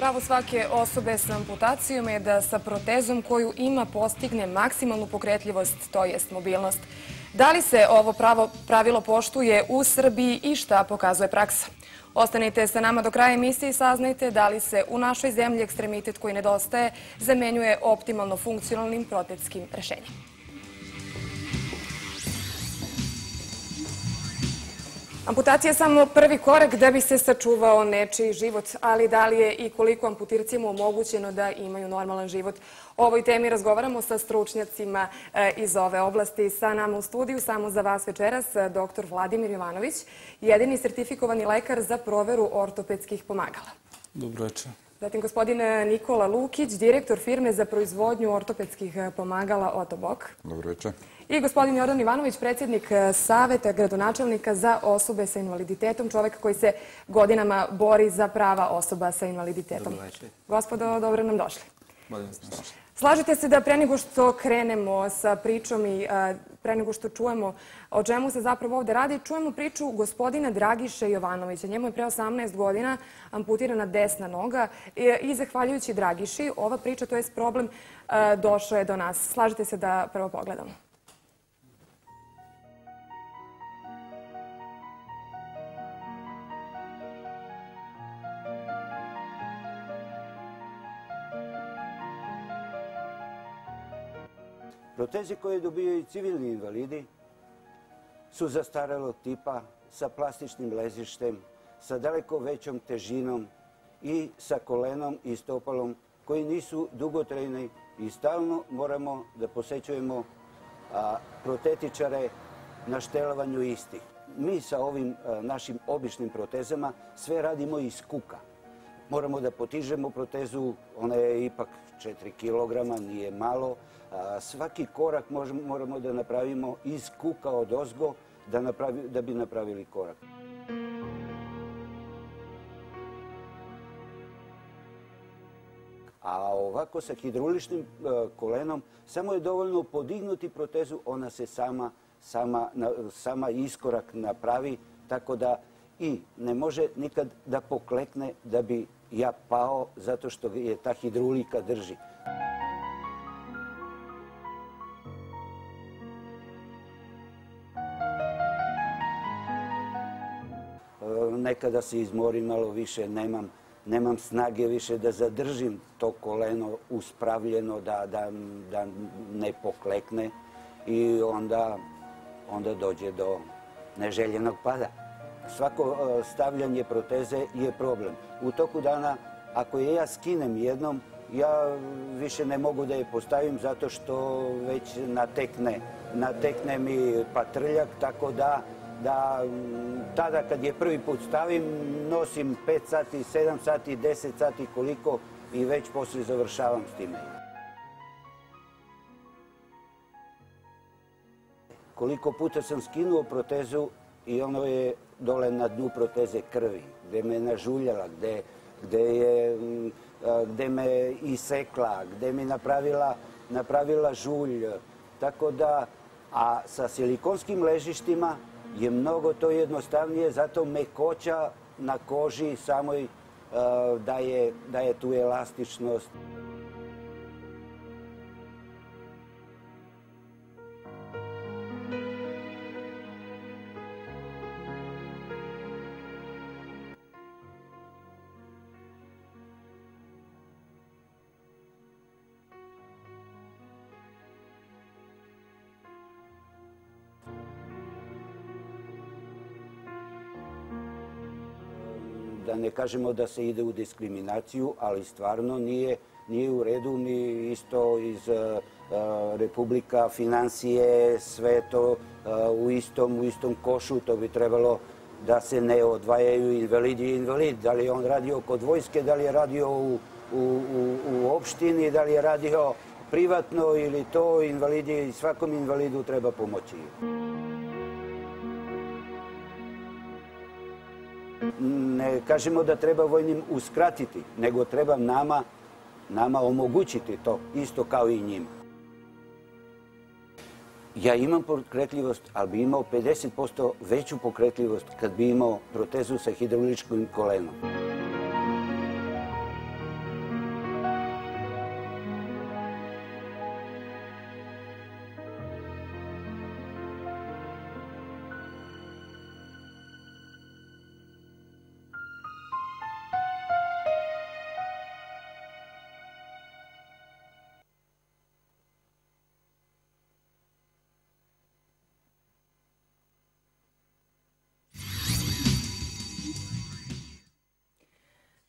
pravo svake osobe sa amputacijom je da sa protezom koju ima postigne maksimalnu pokretljivost, to jest mobilnost. Da li se ovo pravilo poštuje u Srbiji i šta pokazuje praksa? Ostanite sa nama do kraja emisije i saznajte da li se u našoj zemlji ekstremitet koji nedostaje zamenjuje optimalno funkcionalnim protetskim rešenjem. Amputacija je samo prvi korak da bi se sačuvao nečiji život, ali da li je i koliko amputiracijama omogućeno da imaju normalan život? O ovoj temi razgovaramo sa stručnjacima iz ove oblasti. Sa nama u studiju, samo za vas večeras, dr. Vladimir Jovanović, jedini sertifikovani lekar za proveru ortopedskih pomagala. Dobro večer. Zatim gospodin Nikola Lukić, direktor firme za proizvodnju ortopedskih pomagala Otobok. Dobro večer. I gospodin Jordan Ivanović, predsjednik Saveta gradonačelnika za osobe sa invaliditetom, čovjek koji se godinama bori za prava osoba sa invaliditetom. Dobro večer. Gospodo, dobro nam došli. Bolje vas našli. Slažete se da pre nego što krenemo sa pričom i pre nego što čujemo o čemu se zapravo ovdje radi, čujemo priču gospodina Dragiše Jovanovića. Njemu je pre 18 godina amputirana desna noga i zahvaljujući Dragiši ova priča, to je problem, došao je do nas. Slažete se da prvo pogledamo? Proteze koje dobijaju civilni invalidi su zastarelog tipa, sa plastičnim ležištem, sa daleko većom težinom i sa kolenom i stopalom koji nisu dugotrajni i stalno moramo da posećujemo protetičare na štelovanju istih. Mi sa ovim našim običnim protezama sve radimo iz kuka. Moramo da potižemo protezu, ona je ipak 4 kilograma, nije malo. Svaki korak moramo da napravimo iz kuka od ozgo da bi napravili korak. A ovako sa hidrauličnim kolenom samo je dovoljno podignuti protezu, ona se sama iskorak napravi, tako da i ne može nikad da poklekne da bi ja pao zato što je ta hidraulika drži. Nekada se izmorim malo više, nemam snage više da zadržim to koleno uspravljeno, da ne poklekne i onda dođe do neželjenog pada. Svako stavljanje proteze je problem. U toku dana, ako je ja skinem jednom, ja više ne mogu da je postavim zato što već natekne mi patrljak, tako da tada kad je prvi put stavim, nosim 5 sati, 7 sati, 10 sati, koliko i već poslije završavam s time. Koliko puta sam skinuo protezu i ono je dole na dnu proteze krvi, gde me je nažuljala, gde me isekla, gde mi napravila žulj. Tako da, a sa silikonskim ležištima je mnogo to jednostavnije, zato mekoća na koži samoj daje tu elastičnost. Da ne kažemo da se ide u diskriminaciju, ali stvarno nije u redu. Mi isto iz Republika, financije, sve to u istom košu. To bi trebalo da se ne odvajaju invalidi i invalid. Da li je on radio kod vojske, da li je radio u opštini, da li je radio privatno ili to. Invalidi, svakom invalidu treba pomoći. Ne kažemo da treba vojnim uskratiti, nego treba nama omogućiti to, isto kao i njima. Ja imam pokretljivost, ali bi imao 50% veću pokretljivost kad bi imao protezu sa hidrauličkim kolenom.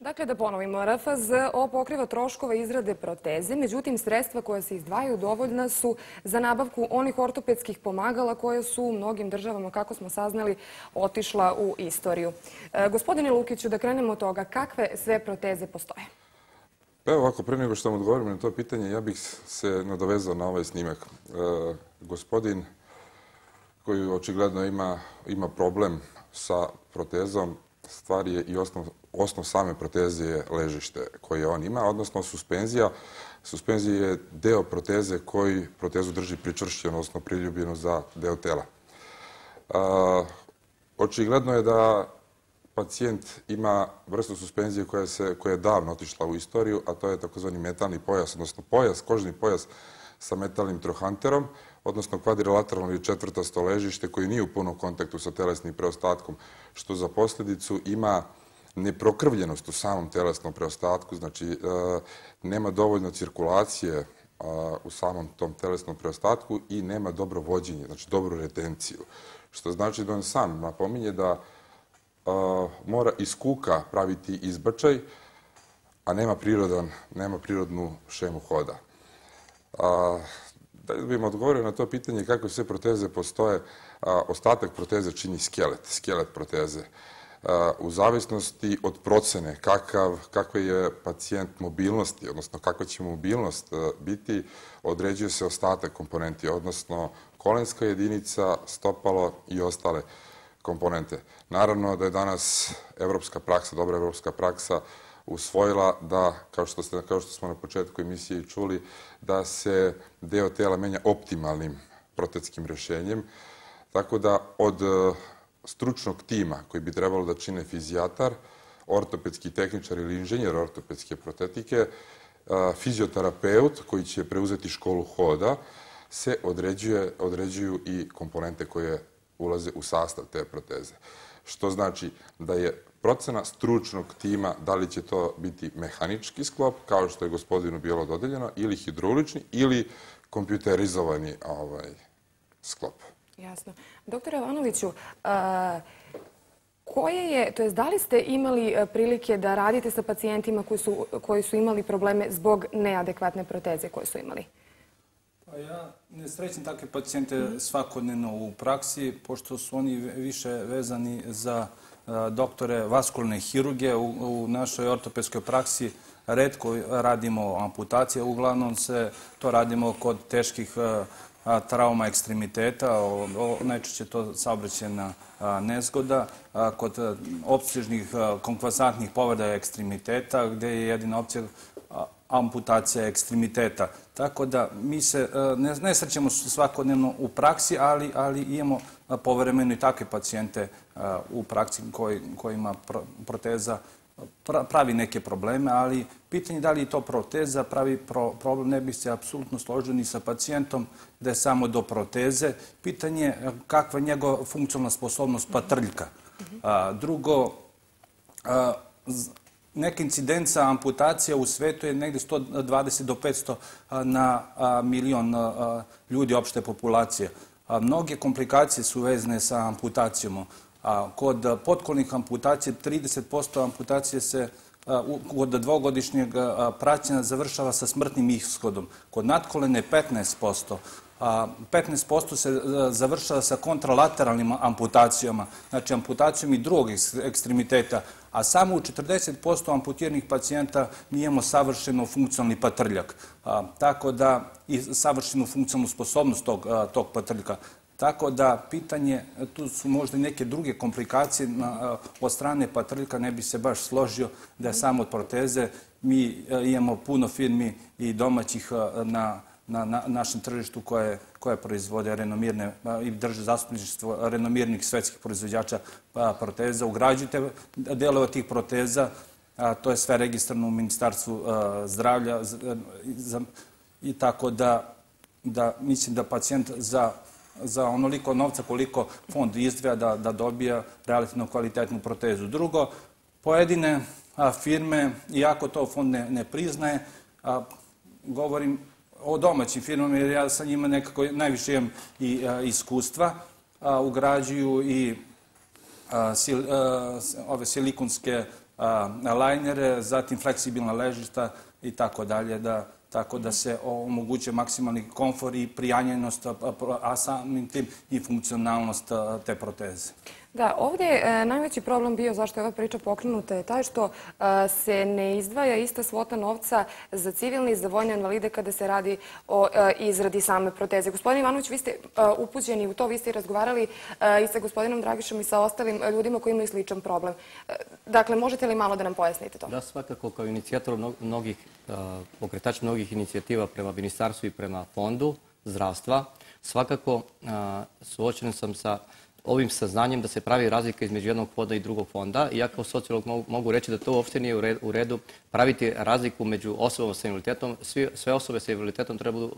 Dakle, da ponovimo, RFZO pokriva troškove izrade proteze, međutim, sredstva koja se izdvajaju dovoljna su za nabavku onih ortopedskih pomagala koje su u mnogim državama, kako smo saznali, otišla u istoriju. Gospodine Lukiću, da krenemo od toga, kakve sve proteze postoje? Pa evo ovako, pre nego što vam odgovorim na to pitanje, ja bih se nadovezao na ovaj snimak. Gospodin koji očigledno ima problem sa protezom, stvar je i osnov same proteze je ležište koje on ima, odnosno suspenzija. Suspenzija je deo proteze koji protezu drži pričvršćenu, odnosno priljubljenu za deo tela. Očigledno je da pacijent ima vrstu suspenzije koja je davno otišla u istoriju, a to je takozvani metalni pojas, odnosno kožni pojas sa metalnim trohanterom, odnosno kvadrilateralno ili četvrtasto ležište koji nije u punom kontaktu sa telesnim preostatkom, što za posljedicu ima neprokrvljenost u samom telesnom preostatku, znači nema dovoljno cirkulacije u samom tom telesnom preostatku i nema dobro vođenje, znači dobru retenciju. Što znači da on sam napominje da mora iz kuka praviti izbačaj, a nema prirodnu šemu hoda. Da bih odgovorio na to pitanje kakve sve proteze postoje, ostatak proteze čini skelet proteze. U zavisnosti od procene kakve je pacijent mobilnosti, odnosno kakva će mobilnost biti, određuje se ostatak komponenti, odnosno kolenska jedinica, stopalo i ostale komponente. Naravno da je danas dobra evropska praksa usvojila da, kao što smo na početku emisije čuli, da se deo tela menja optimalnim protetskim rješenjem. Tako da od stručnog tima koji bi trebalo da čine fizijatar, ortopedski tehničar ili inženjer ortopedske protetike, fizioterapeut koji će preuzeti školu hoda, se određuju i komponente koje ulaze u sastav te proteze. Što znači da je procena stručnog tima da li će to biti mehanički sklop, kao što je gospodinu bilo dodeljeno, ili hidrolični, ili kompjuterizovani sklop. Jasno. Doktore Jovanoviću, da li ste imali prilike da radite sa pacijentima koji su imali probleme zbog neadekvatne proteze koje su imali? Ja ne srećem takve pacijente svakodnevno u praksi, pošto su oni više vezani za doktore vaskularne hirurgije. U našoj ortopedskoj praksi retko radimo amputacije, uglavnom to radimo kod teških trauma ekstremiteta, najčešće to saobraćajna nezgoda, kod opsežnih konkvasantnih povreda ekstremiteta, gde je jedina opcija amputacija ekstremiteta. Tako da mi se ne srećemo svakodnevno u praksi, ali imamo povremeno i takve pacijente u praksi kojima proteza pravi neke probleme, ali pitanje da li to proteza pravi problem, ne bi se apsolutno složio ni sa pacijentom da je samo do proteze. Pitanje je kakva je njegova funkcionalna sposobnost patrljka. Drugo, neka incidenca amputacija u svetu je negdje 120 do 500 na milion ljudi opšte populacije. Mnoge komplikacije su vezane sa amputacijom. Kod potkolnih amputacija 30% amputacije se kod dvogodišnjeg praćenja završava sa smrtnim ishodom. Kod natkolene 15%. 15% se završava sa kontralateralnim amputacijama, znači amputacijom i drugog ekstremiteta, a samo u 40% amputiranih pacijenta mi imamo savršeno funkcionalni patrljak, tako da i savršenu funkcionalnu sposobnost tog patrljaka. Tako da pitanje, tu su možda i neke druge komplikacije od strane patrljka, ne bi se baš složio da je samo od proteze. Mi imamo puno firmi i domaćih na našem tržištu koje proizvode renomirne i drže zastupništvo renomirnih svetskih proizvođača proteza. Ugrađujete delove tih proteza, to je sve registrano u Ministarstvu zdravlja i tako da mislim da pacijent za onoliko novca koliko fond izdvaja da dobija relativno kvalitetnu protezu. Drugo, pojedine firme, iako to fond ne priznaje, govorim o domaćim firmama, jer ja sa njima nekako najviše imam i iskustva, ugrađuju i ove silikonske lajnere, zatim fleksibilna ležišta i tako dalje, tako da se omogućuje maksimalni komfor i prijanjenost, a samim tim i funkcionalnost te proteze. Da, ovdje je najveći problem bio zašto je ova priča pokrenuta je taj što se ne izdvaja ista svota novca za civilne i za vojne invalide kada se radi o izradi same proteze. Gospodin Ivanović, vi ste upućeni u to, vi ste razgovarali i sa gospodinom Dragišom i sa ostalim ljudima koji imaju sličan problem. Dakle, možete li malo da nam pojasnite to? Da, svakako kao inicijator pokretač mnogih inicijativa prema ministarstvu i prema fondu zdravstva, svakako suočen sam sa ovim saznanjem da se pravi razlika između jednog fonda i drugog fonda. I ja kao sociolog mogu reći da to uopšte nije u redu praviti razliku među osobama sa invaliditetom. Sve osobe sa invaliditetom trebaju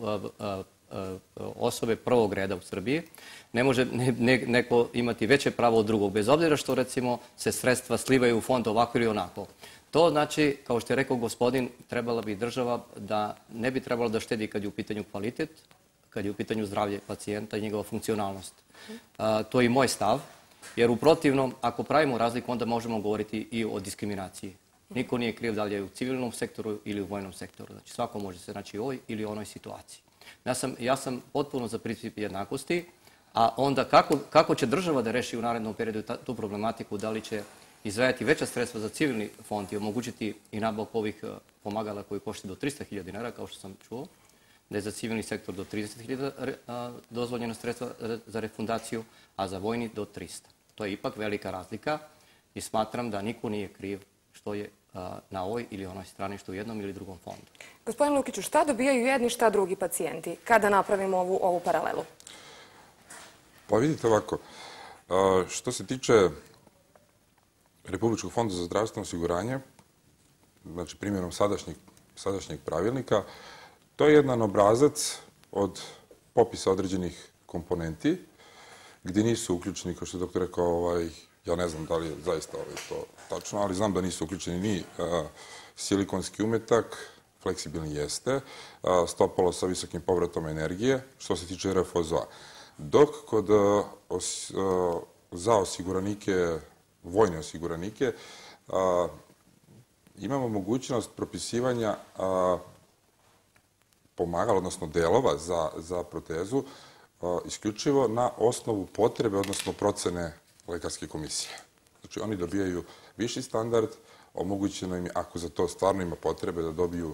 osobe prvog reda u Srbiji. Ne može neko imati veće pravo od drugog, bez obzira što recimo se sredstva slivaju u fond ovako ili onako. To znači, kao što je rekao gospodin, trebala bi država da ne bi trebalo da štedi kad je u pitanju kvalitet, kad je u pitanju zdravlje pacijenta i njegova funkcionalnost. To je i moj stav, jer u protivnom, ako pravimo razliku, onda možemo govoriti i o diskriminaciji. Niko nije kriv da li je u civilnom sektoru ili u vojnom sektoru. Znači, svako može se naći u ovoj ili onoj situaciji. Ja sam potpuno za princip jednakosti, a onda kako će država da reši u narednom periodu tu problematiku, da li će izdvajati veća sredstva za civilni fond i omogućiti i nabavku ovih pomagala koji koštaju do 300.000 dinara, kao što sam čuo, da je za civilni sektor do 30.000 dozvoljena sredstva za refundaciju, a za vojni do 300. To je ipak velika razlika i smatram da niko nije kriv što je na ovoj ili onoj strani, što u jednom ili drugom fondu. Gospodin Lukiću, šta dobijaju jedni, šta drugi pacijenti kada napravimo ovu paralelu? Pa vidite ovako, što se tiče Republičkog fonda za zdravstveno osiguranje, znači primjerom sadašnjeg pravilnika, to je jedan obrazac od popisa određenih komponenti gdje nisu uključeni, kao što je doktor rekao, ja ne znam da li je zaista to tačno, ali znam da nisu uključeni ni silikonski umetak, fleksibilni jeste, stopalo sa visokim povratom energije, što se tiče RFOZO-a. Dok za osiguranike, vojne osiguranike, imamo mogućnost propisivanja pomagala, odnosno delova za protezu, isključivo na osnovu potrebe, odnosno procene lekarske komisije. Znači, oni dobijaju viši standard, omogućeno im je, ako za to stvarno ima potrebe, da dobiju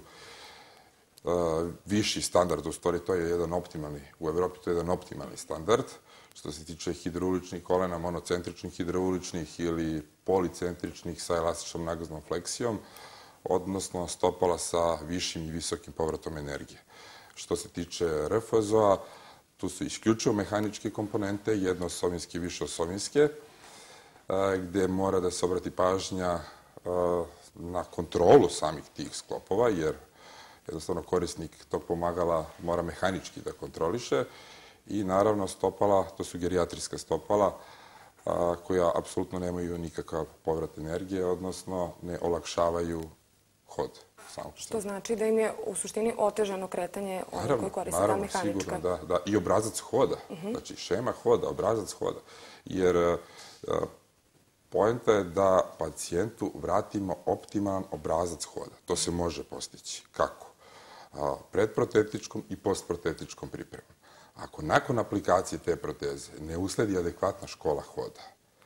viši standard, u stvari to je jedan optimalni, u Evropi to je jedan optimalni standard, što se tiče hidrauličnih kolena, monocentričnih hidrauličnih ili policentričnih sa elastičnom nagaznom fleksijom, odnosno stopala sa višim i visokim povratom energije. Što se tiče RFZO-a, tu su isključivo mehaničke komponente, jednoosovinske i višeosovinske, gde mora da se obrati pažnja na kontrolu samih tih sklopova, jer jednostavno korisnik tog pomagala mora mehanički da kontroliše, i naravno stopala, to su gerijatrijska stopala, koja apsolutno nemaju nikakav povrat energije, odnosno ne olakšavaju hod. Što znači da im je u suštini otežano kretanje ono koji koriste ta mehanička. Naravno, sigurno, da. I obrazac hoda, znači šema hoda, obrazac hoda. Jer poenta je da pacijentu vratimo optimalan obrazac hoda. To se može postići. Kako? Predprotetičkom i postprotetičkom pripremom. Ako nakon aplikacije te proteze ne usledi adekvatna škola hoda,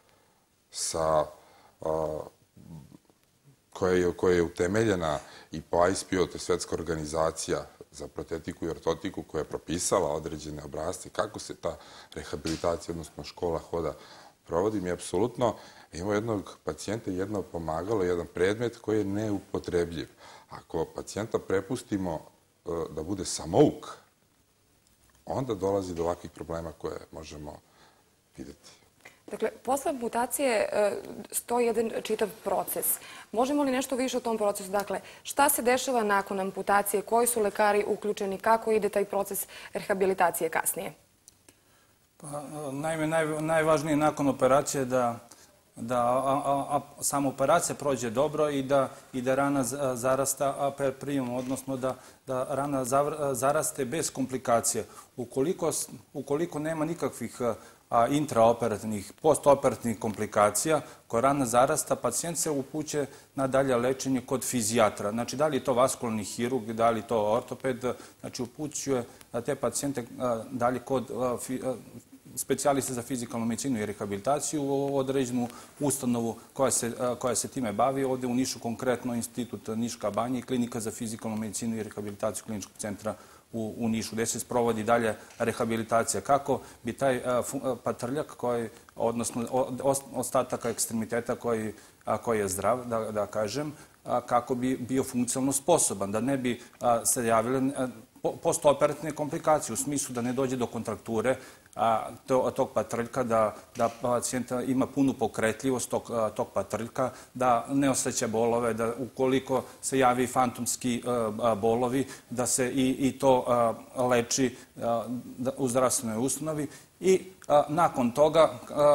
koja je utemeljena i po ISPO, to je Svetska organizacija za protetiku i ortotiku, koja je propisala određene obrazce kako se ta rehabilitacija, odnosno škola hoda provodi, mi apsolutno imamo jednog pacijenta, jedno pomagalo, jedan predmet koji je neupotrebljiv. Ako pacijenta prepustimo da bude samouk, onda dolazi do ovakvih problema koje možemo vidjeti. Dakle, posle amputacije stoji jedan čitav proces. Možemo li nešto više o tom procesu? Dakle, šta se dešava nakon amputacije, koji su lekari uključeni, kako ide taj proces rehabilitacije kasnije? Naime, najvažnije nakon operacije da sama operacija prođe dobro i da rana zarasta per prijemu, odnosno da rana zaraste bez komplikacije. Ukoliko nema nikakvih intraoperativnih, postoperativnih komplikacija, koja rana zarasta, pacijent se upućuje na dalje lečenje kod fizijatra. Znači, da li je to vaskularni hirurg, da li je to ortoped, znači upućuje te pacijente dalje kod specijaliste za fizikalnu medicinu i rehabilitaciju u određenu ustanovu koja se time bavi. Ovde u Nišu konkretno Institut Niška banja i Klinika za fizikalnu medicinu i rehabilitaciju Kliničkog centra u Nišu, gde se sprovodi dalje rehabilitacija. Kako bi taj patrljak, odnosno ostataka ekstremiteta koji je zdrav, da kažem, kako bi bio funkcionalno sposoban, da ne bi se javile postoperativne komplikacije, u smislu da ne dođe do kontrakture tog patrljka, da pacijent ima punu pokretljivost tog patrljka, da ne osjeća bolove, da ukoliko se javi fantomski bolovi, da se i to leči u zdravstvenoj ustanovi i nakon toga,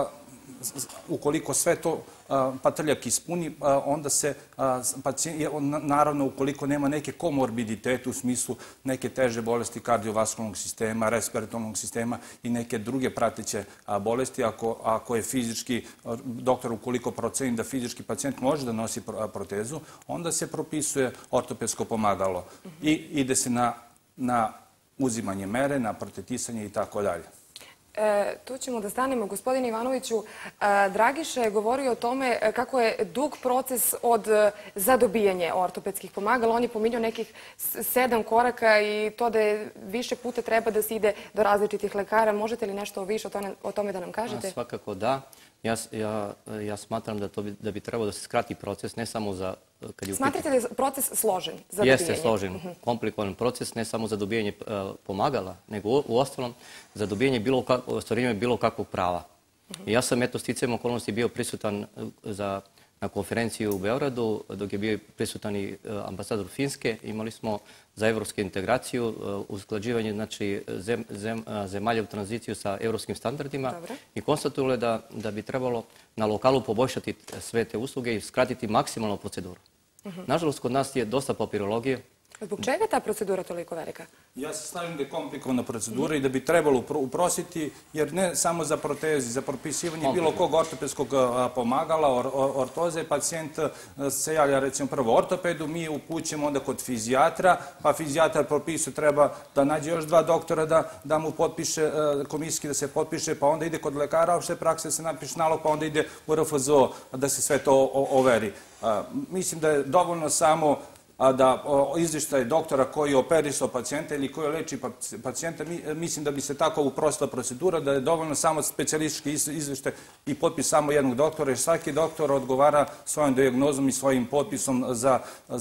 ukoliko sve to patrljak ispuni, onda se pacijent, naravno ukoliko nema neke komorbiditete u smislu neke teže bolesti kardiovaskularnog sistema, respiratornog sistema i neke druge prateće bolesti, ako je fizički, doktor ukoliko proceni da fizički pacijent može da nosi protezu, onda se propisuje ortopedsko pomagalo i ide se na uzimanje mere, na protetisanje i tako dalje. Tu ćemo da stanemo. Gospodine Ivanoviću, Dragiša je govorio o tome kako je dug proces za dobijanje ortopedskih pomagala. On je pominjao nekih 7 koraka i to da je više puta treba da se ide do različitih lekara. Možete li nešto više o tome da nam kažete? Svakako da. Ja smatram da bi trebalo da se skrati proces, ne samo za... Smatrate da je proces složen za dobijanje? Jeste složen, komplikovan proces, ne samo za dobijanje pomagala, nego u ostalom za dobijanje ostvarivanje bilo kakvog prava. Ja sam, sticajem okolnosti, bio prisutan na konferenciji u Beogradu, dok je bio prisutan i ambasador Finske. Imali smo za evropsku integraciju usklađivanje zemalja u tranziciju sa evropskim standardima i konstatovali da bi trebalo na lokalu poboljšati sve te usluge i skratiti maksimalno proceduru. Nažalost, kod nas je dosta papirologije. Zbog čega je ta procedura toliko velika? Ja se slažem da je komplikovana procedura i da bi trebalo uprostiti, jer ne samo za protezi, za propisivanje bilo kog ortopedskog pomagala, ortoze, pacijent se javlja recimo prvo ortopedu, mi upućujemo onda kod fizijatra, pa fizijatar propisuje, treba da nađe još 2 doktora da mu potpiše, komisijski da se potpiše, pa onda ide kod lekara opšte prakse, da se napiše nalog, pa onda ide u RFZO da se sve to overi. Mislim da je dovoljno samo da izveštaj doktora koji je operisao pacijenta ili koji leči pacijenta, mislim da bi se tako uprostila procedura, da je dovoljno samo specijalistički izveštaj i potpis samo jednog doktora, jer svaki doktor odgovara svojom dijagnozom i svojim potpisom za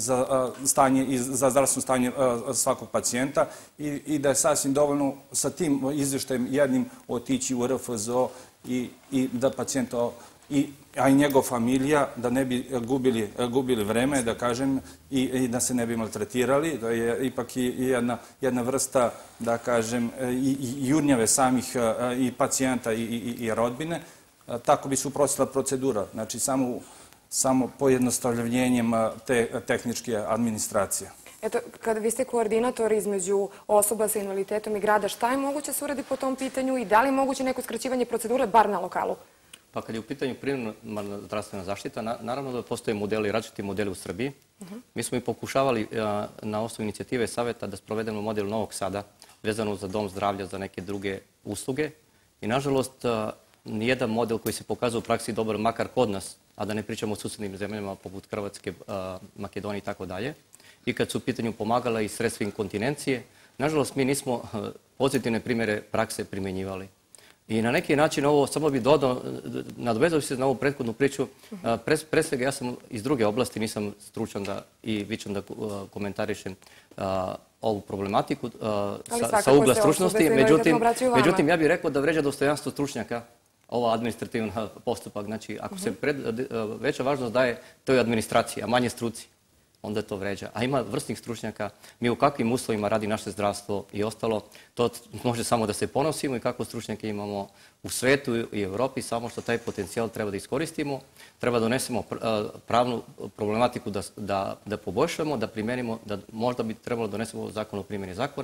zdravstveno stanje svakog pacijenta i da je sasvim dovoljno sa tim izveštajem jednim otići u RFZO i da pacijent a i njegov familija, da ne bi gubili vreme, da kažem, i da se ne bi maltretirali. To je ipak i jedna vrsta, da kažem, i jurnjave samih i pacijenta i rodbine. Tako bi se uprostila procedura. Znači, samo pojednostavljenjem te tehničke administracije. Eto, kada vi ste koordinator između osoba sa invaliditetom i grada, šta je moguće se uradi po tom pitanju i da li je moguće neko skraćivanje procedure, bar na lokalu? Pa kad je u pitanju primarna zdravstvena zaštita, naravno da postoje modeli, različiti modeli u Srbiji. Mi smo i pokušavali na osnovu inicijative Saveta da sprovedemo model Novog Sada vezano za dom zdravlja, za neke druge usluge. I nažalost, nijedan model koji se pokazao u praksi dobar, makar kod nas, a da ne pričamo o susednim zemljama poput Hrvatske, Makedonije i tako dalje. I kad su u pitanju pomagala i sredstva inkontinencije, nažalost mi nismo pozitivne primjere prakse primjenjivali. I na neki način ovo, samo bih dodao, nadovezao se na ovu prethodnu priču, pre svega ja sam iz druge oblasti, nisam stručan i vičan da komentarišem ovu problematiku sa ugla stručnosti. Međutim, ja bih rekao da vređa dostojanstvo stručnjaka ova administrativna postupak. Znači, ako se veća važnost daje toj administraciji, a manje struci, onda to vređa. A ima vrsnih stručnjaka, mi u kakvim uslovima radi naše zdravstvo i ostalo, to može samo da se ponosimo i kako stručnjake imamo u svetu i Evropi, samo što taj potencijal treba da iskoristimo, treba da donesemo pravnu problematiku da poboljšamo, da primenimo, da možda bi trebalo da donesemo zakon o primjeni zakona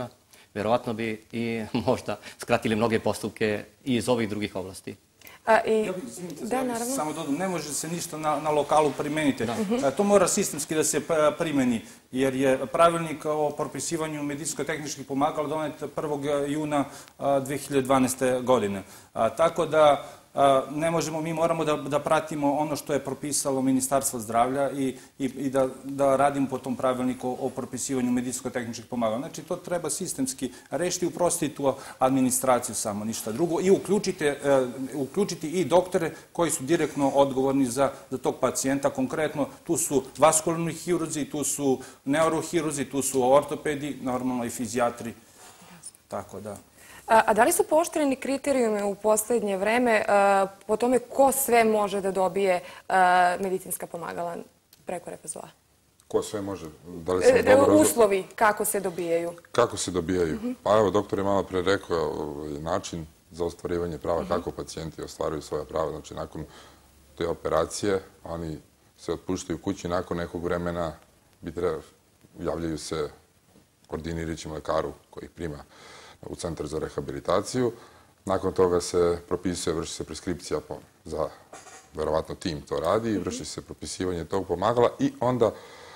verovatno bi i možda skratili mnoge postupke i iz ovih drugih oblasti. Ja bih, samo dodam, ne može se ništa na lokalu primeniti. To mora sistemski da se primeni, jer je pravilnik o propisivanju medicinsko-tehničkih pomagala donet 1. juna 2012. godine. Tako da ne možemo, mi moramo da pratimo ono što je propisalo Ministarstvo zdravlja i da radimo po tom pravilniku o propisivanju medicinsko-tehničkih pomagala. Znači, to treba sistemski rešiti, uprostiti tu administraciju samo, ništa drugo, i uključiti i doktore koji su direktno odgovorni za tog pacijenta. Konkretno, tu su vaskularni hirurzi, tu su neurohirurzi, tu su ortopedi, normalno i fizijatri. Tako da... A da li su pooštreni kriterijumi u poslednje vreme po tome ko sve može da dobije medicinska pomagala preko RFZO-a? Ko sve može? Da li sam dobro razumio? Uslovi kako se dobijaju. Kako se dobijaju? Pa evo, doktor je malo pre rekao način za ostvarivanje prava, kako pacijenti ostvaruju svoja prava. Znači, nakon te operacije, oni se otpuštaju kući, nakon nekog vremena javljaju se koordinirajućem lekaru koji ih prima u centar za rehabilitaciju. Nakon toga se propisuje, vrši se preskripcija za, verovatno tim to radi, vrši se propisivanje tog pomagala i onda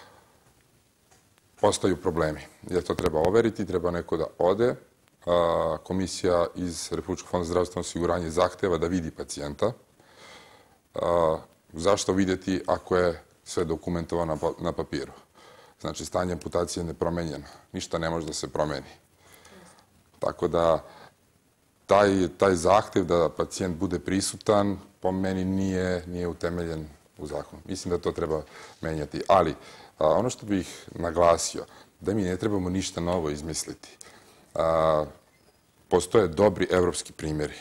postaju problemi. Jer to treba overiti, treba neko da ode. Komisija iz Republičkog fonda za zdravstveno osiguranje zahteva da vidi pacijenta. Zašto vidjeti ako je sve dokumentovano na papiru? Znači, stanje amputacije je nepromenjeno. Ništa ne može da se promeni. Tako da taj zahtev da pacijent bude prisutan po meni nije utemeljen u zakonu. Mislim da to treba menjati. Ali ono što bih naglasio, da mi ne trebamo ništa novo izmisliti. Postoje dobri evropski primjeri.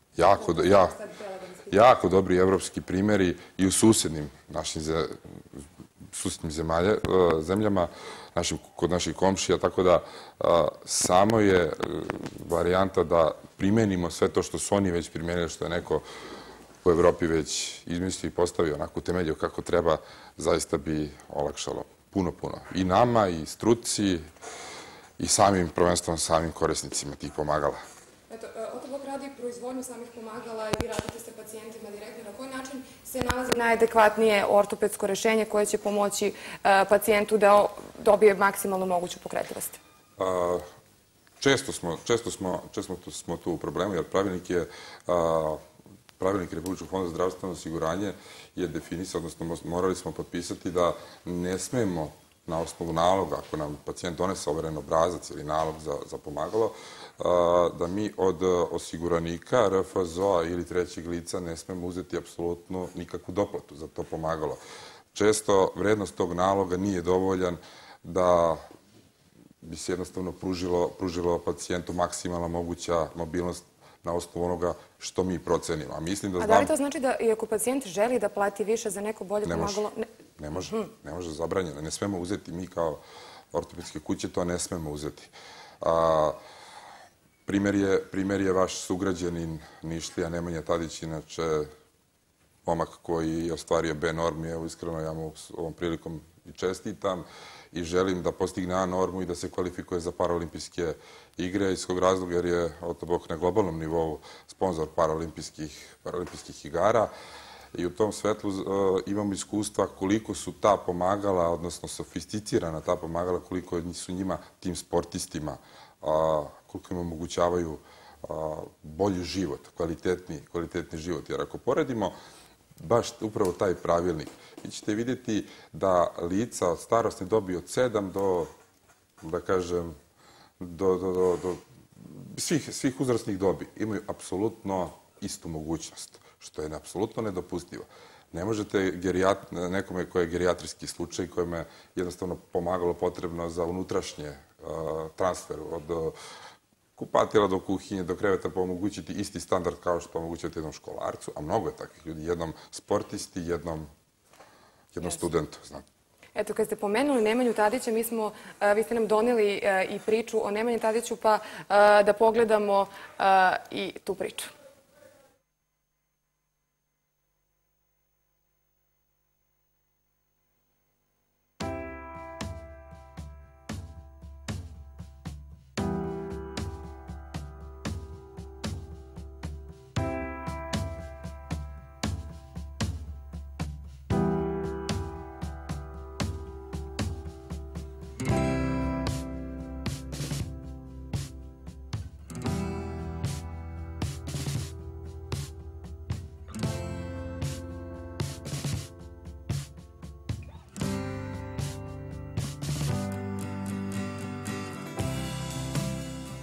Jako dobri evropski primjeri i u susednim našim zemljama, kod naših komšija, tako da samo je varijanta da primenimo sve to što su oni već primenili, što je neko u Evropi već izmislio i postavio onako temelju kako treba, zaista bi olakšalo puno. I nama, i struci, i prvenstveno samim korisnicima tih pomagala. Eto, Otobok radi proizvodnju samih pomagala i vi radite sa pacijentima direktno. Na koji način se nalazi najadekvatnije ortopedsko rešenje koje će pomoći pacijentu da dobije maksimalno moguću pokretljivost? Često smo tu u problemu, jer pravilnik Republičkog fonda za zdravstveno osiguranje je definisao, odnosno morali smo potpisati da ne smemo na osnovu naloga, ako nam pacijent donese overen obrazac ili nalog za pomagalo, da mi od osiguranika, RFZO-a ili trećeg lica ne smemo uzeti apsolutno nikakvu doplatu za to pomagalo. Često vrednost tog naloga nije dovoljan da bi se jednostavno pružilo pacijentu maksimalna moguća mobilnost na osnovu onoga što mi procenimo. A da li to znači da i ako pacijent želi da plati više za neko bolje pomagalo? Ne može, zabranjeno. Ne smemo uzeti, mi kao ortopedske kuće to ne smemo uzeti. Primer je vaš sugrađanin Nišlija, Nemanja Tadić, inače momak koji je ostvario B normu. Evo, iskreno, ja mu ovom prilikom i čestitam i želim da postigne A normu i da se kvalifikuje za paraolimpijske igre, iz kog razloga jer je Otobok na globalnom nivou sponsor paraolimpijskih igara. I u tom svetlu imamo iskustva koliko su ta pomagala, odnosno sofisticirana ta pomagala, koliko su njima, tim sportistima, koliko im omogućavaju bolji život, kvalitetni život. Jer ako poredimo baš upravo taj pravilnik, vi ćete vidjeti da lica od starosne dobi od 7 do, da kažem, do svih uzrasnih dobi imaju apsolutno istu mogućnost, što je apsolutno nedopustivo. Ne možete nekome koji je gerijatrijski slučaj, kojem je jednostavno pomagalo potrebno za unutrašnje transfer od kupatila do kuhinje, do kreveta, pa omogućiti isti standard kao što omogućujete jednom školarcu, a mnogo je takvih ljudi, jednom sportisti, jednom studentu. Eto, kad ste pomenuli Nemanju Tadića, vi ste nam doneli i priču o Nemanji Tadiću, pa da pogledamo i tu priču.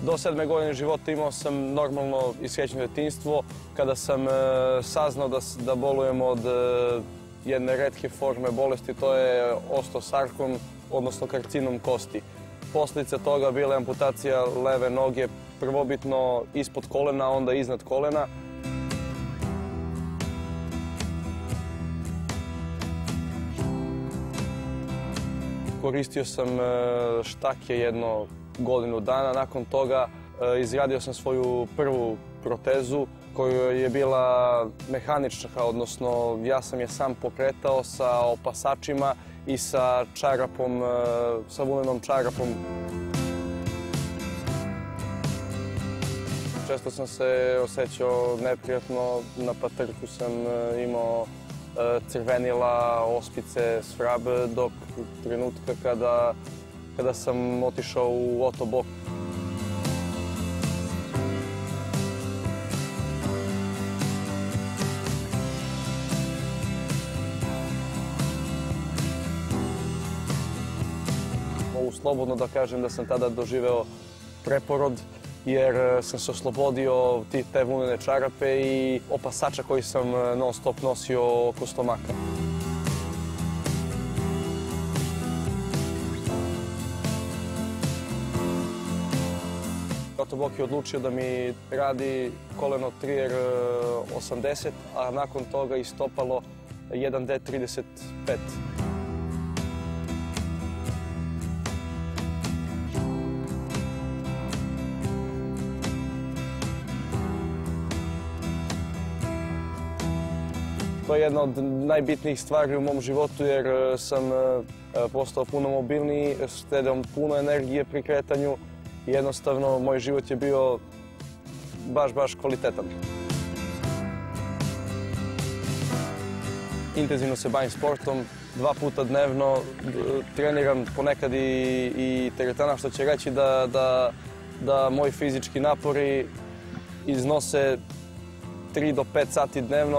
Do 7. godine života imao sam normalno i srećno detinjstvo. Kada sam saznao da bolujem od jedne retke forme bolesti, to je osteosarkom, odnosno karcinom kosti. Posljedica toga bila je amputacija leve noge, prvobitno ispod kolena, onda iznad kolena. Koristio sam štake jedno godinu dana. Nakon toga izradio sam svoju prvu protezu koja je bila mehanična, odnosno ja sam je sam pokretao sa opasačima i sa čarapom, sa vunenom čarapom. Često sam se osjećao neprijatno, na patrku sam imao crvenila, ospice, svrab, dok trenutka kada sam otišao u Otobok. Mogu slobodno da kažem da sam tada doživeo preporod, jer sam se oslobodio te vunene čarape i opasača koji sam non stop nosio oko stomaka. Otobok je odlučio da mi radi koleno Trier 80, a nakon toga i stopalo 1D35. To je jedna od najbitnijih stvari u mom životu jer sam postao puno mobilniji, štedeo puno energije pri kretanju i jednostavno moj život je bio baš kvalitetan. Intenzivno se bavim sportom, 2 puta dnevno, treniram ponekad i teretana, što će reći da moji fizički napori iznose 3 do 5 sati dnevno.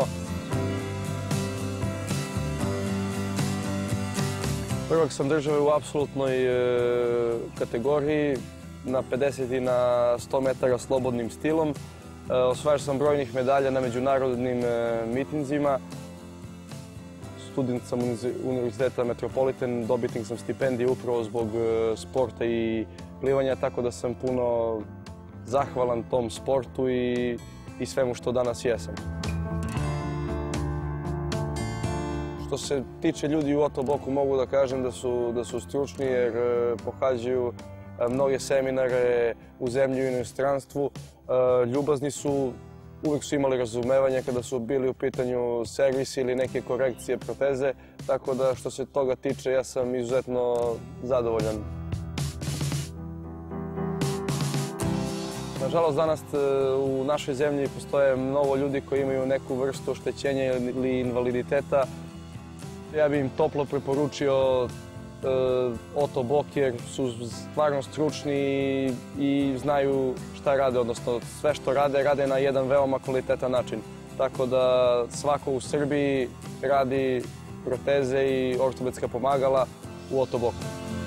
Prvak sam države u apsolutnoj kategoriji, na 50 i na 100 metara slobodnim stilom. Osvajač sam brojnih medalja na međunarodnim mitinzima. Student sam Univerziteta Metropolitan, dobitnik sam stipendije upravo zbog sporta i plivanja, tako da sam puno zahvalan tom sportu i svemu što danas jesam. Što se tiče ljudi u Otoboku, mogu da kažem da su stručni jer pohađaju mnoge seminare u zemlji i inostranstvu. Ljubazni su, uvijek su imali razumevanje kada su bili u pitanju servisi ili neke korekcije proteze, tako da što se toga tiče ja sam izuzetno zadovoljan. Nažalost, danas u našoj zemlji postoje mnogo ljudi koji imaju neku vrstu oštećenja ili invaliditeta. Ja bih im toplo preporučio Otobok jer su stvarno stručni i znaju šta rade, odnosno sve što rade na jedan veoma kvalitetan način. Tako da svako u Srbiji radi proteze i ortopedska pomagala u Otoboku.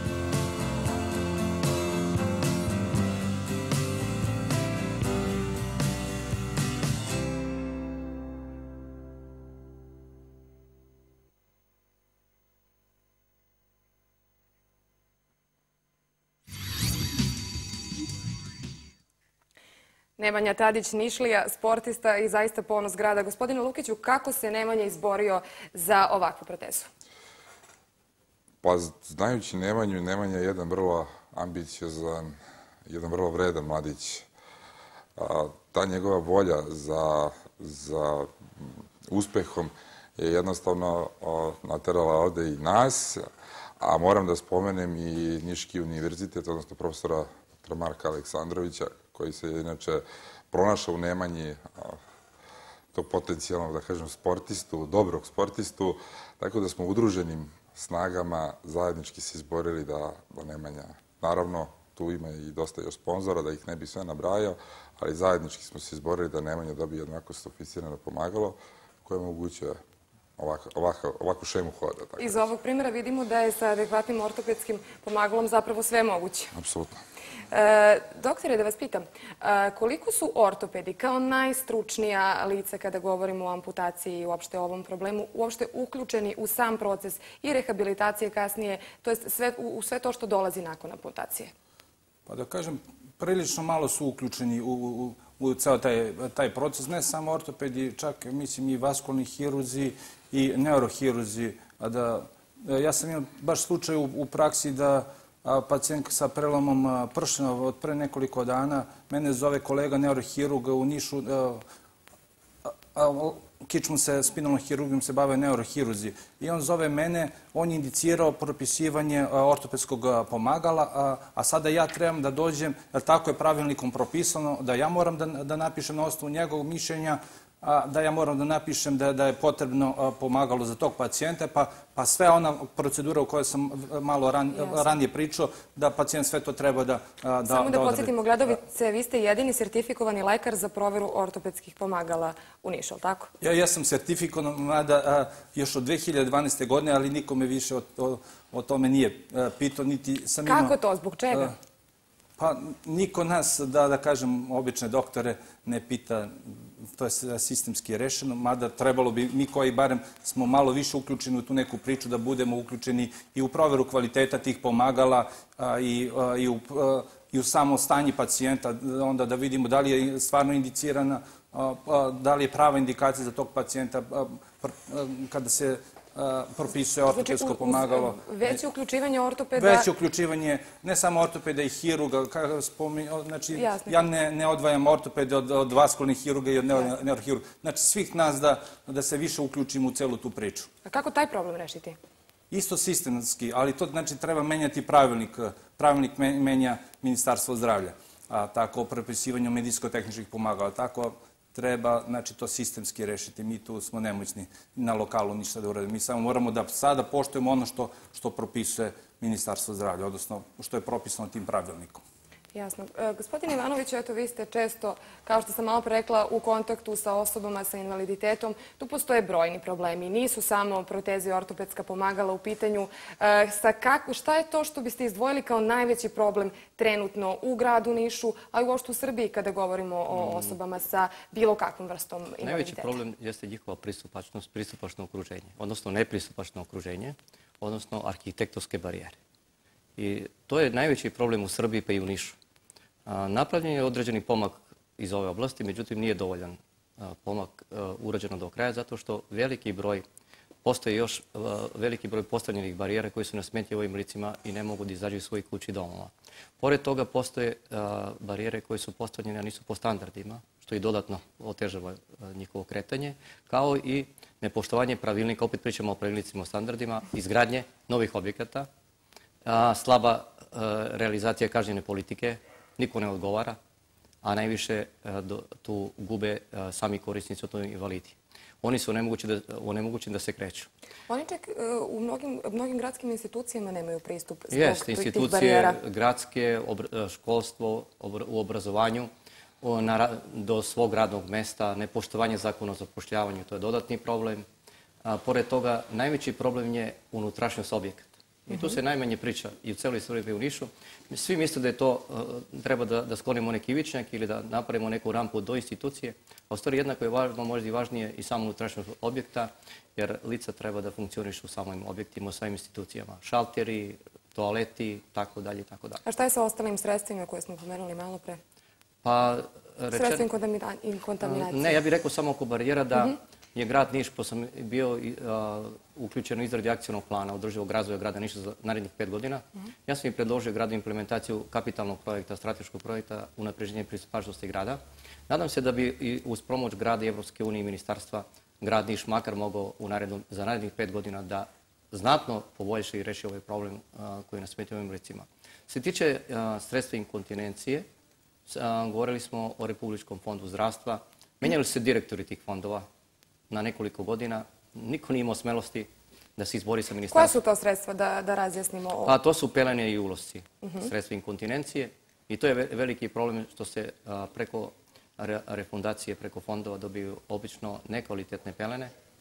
Nemanja Tadić, Nišlija, sportista i zaista ponos grada. Gospodine Lukiću, kako se Nemanja izborio za ovakvu protezu? Pa, znajući Nemanju, Nemanja je jedan vrlo ambiciozan, jedan vrlo vredan mladić. Ta njegova volja za uspehom je jednostavno naterala ovde i nas, a moram da spomenem i Niški univerzitet, odnosno profesora Marka Aleksandrovića, koji se inače pronašao u Nemanji tog potencijalnog, da kažem, sportistu, dobrog sportistu, tako da smo udruženim snagama zajednički se izborili da Nemanja, naravno, tu ima i dosta još sponzora, da ih ne bi sve nabrajao, ali zajednički smo se izborili da Nemanja dobije jednako sofisticirano pomagalo koje omogućuje ovakvu šemu hoda. Iz ovog primjera vidimo da je sa adekvatnim ortopedskim pomagalom zapravo sve moguće. Apsolutno. Doktore, da vas pitam, koliko su ortopedi kao najstručnija lica kada govorimo o amputaciji i uopšte o ovom problemu, uopšte uključeni u sam proces i rehabilitacije kasnije, to jest u sve to što dolazi nakon amputacije? Pa da kažem, prilično malo su uključeni u ceo taj proces, ne samo ortopedi, čak mislim i vaskularni hirurzi i neurohirurzi. Ja sam imao baš slučaj u praksi da pacijent sa prelomom pršina od pre nekoliko dana, mene zove kolega neurohirurg u Nišu, kičmu se, spinalnom hirurgijom se bave neurohirurzi. I on zove mene, on je indicirao propisivanje ortopedskog pomagala, a sada ja trebam da dođem, jer tako je pravilnikom propisano, da ja moram da napišem na osnovu njegovog mišljenja, da ja moram da napišem da je potrebno pomagalo za tog pacijenta, pa sve ona procedura o kojoj sam malo ranije pričao, da pacijent sve to treba da odradi. Samo da podsjetimo gledaoce, vi ste jedini sertifikovani lekar za proveru ortopedskih pomagala u Nišu, ali tako? Ja sam sertifikovan, mada još od 2012. godine, ali niko me više o tome nije pitao, niti sam imao... Kako to? Zbog čega? Pa niko nas, da kažem, obične doktore ne pita, to je sistemski rešeno, mada trebalo bi mi koji barem smo malo više uključeni u tu neku priču da budemo uključeni i u proveru kvaliteta tih pomagala i u samo stanje pacijenta, onda da vidimo da li je stvarno indicirana, da li je prava indikacija za tog pacijenta kada se propisuje ortopedsko pomagalo. Veće uključivanje ortopeda... Veće uključivanje ne samo ortopeda i hirurga. Znači, ja ne odvajam ortopede od vaskularnih hirurga i od neurohirurga. Znači, svih nas da se više uključimo u celu tu priču. A kako taj problem rešiti? Isto sistemski, ali to znači treba menjati pravilnik. Pravilnik menja Ministarstvo zdravlja. Tako o propisivanju medicinsko-tehničkih pomagala. Tako treba, znači, to sistemski rešiti. Mi tu smo nemoćni na lokalu ništa da uradimo. Mi samo moramo da sada poštujemo ono što propisuje Ministarstvo zdravlja, odnosno što je propisano tim pravilnikom. Jasno. Gospodin Ivanović, eto, vi ste često, kao što sam malo pre rekla, u kontaktu sa osobama sa invaliditetom. Tu postoje brojni problemi. Nisu samo proteze i ortopedska pomagala u pitanju. Šta je to što biste izdvojili kao najveći problem trenutno u gradu Nišu, a i uopšte u Srbiji kada govorimo o osobama sa bilo kakvom vrstom invaliditeta? Najveći problem jeste njihova pristupačnost, pristupačno okruženje, odnosno nepristupačno okruženje, odnosno arhitektonske barijere. I to je najveći problem u Srbiji pa i u Nišu. Napravljen je određeni pomak iz ove oblasti, međutim nije dovoljan pomak urađeno do kraja zato što postoji još veliki broj postavljenih barijera koji su na smetnji ovim licima i ne mogu da izađu iz svojih kući i domova. Pored toga postoje barijere koje su postavljene, a nisu po standardima, što i dodatno otežava njihovo kretanje, kao i nepoštovanje pravilnika, opet pričamo o pravilnicima o standardima, izgradnje novih objekata, slaba realizacija kažnjene politike, niko ne odgovara, a najviše tu gube sami korisnici, od toga invalidi. Oni su onemogućeni da se kreću. Oni čak u mnogim gradskim institucijama nemaju pristup zbog Jeste, tih barijera. institucije gradske, školstvo, u obrazovanju, do svog radnog mesta, nepoštovanje zakona o zapošljavanju, to je dodatni problem. Pored toga, najveći problem je unutrašnjost objekata. I tu se najmanje priča i u celoj Srbiji u Nišu. Svi misle da je to, treba da sklonimo neki ivičnjak ili da napravimo neku rampu do institucije. A u stvari jednako je važno, možda i važnije i samo unutrašnjost objekta, jer lica treba da funkcionišu u samim objektima, u svojim institucijama. Šalteri, toaleti, tako dalje, tako dalje. A šta je sa ostalim sredstvima koje smo pomenuli malo pre? Sredstva kontaminacije? Ne, ja bih rekao samo oko barijera da je grad Niš, pa sam bio uključen u izradi akcionog plana održivog razvoja grada Niša za narednih 5 godina. Ja sam i predložio gradu implementaciju kapitalnog projekta, strateškog projekta unapređenja pristupačnosti grada. Nadam se da bi i uz pomoć grada i Evropske unije i ministarstva grad Niš makar mogao za narednih 5 godina da znatno poboljša i reši ovaj problem koji nas smeta ovim licima. Se tiče sredstva inkontinencije, govorili smo o Republičkom fondu zdravstva. Menjali su se direktori tih fondova na nekoliko godina. Niko nije imao smelosti da se izbori sa ministarstvom. Koja su to sredstva, da razjasnimo? Pa to su pelene i ulošci, sredstva inkontinencije. I to je veliki problem što se preko refundacije, preko fondova dobiju obično nekvalitetne pelene.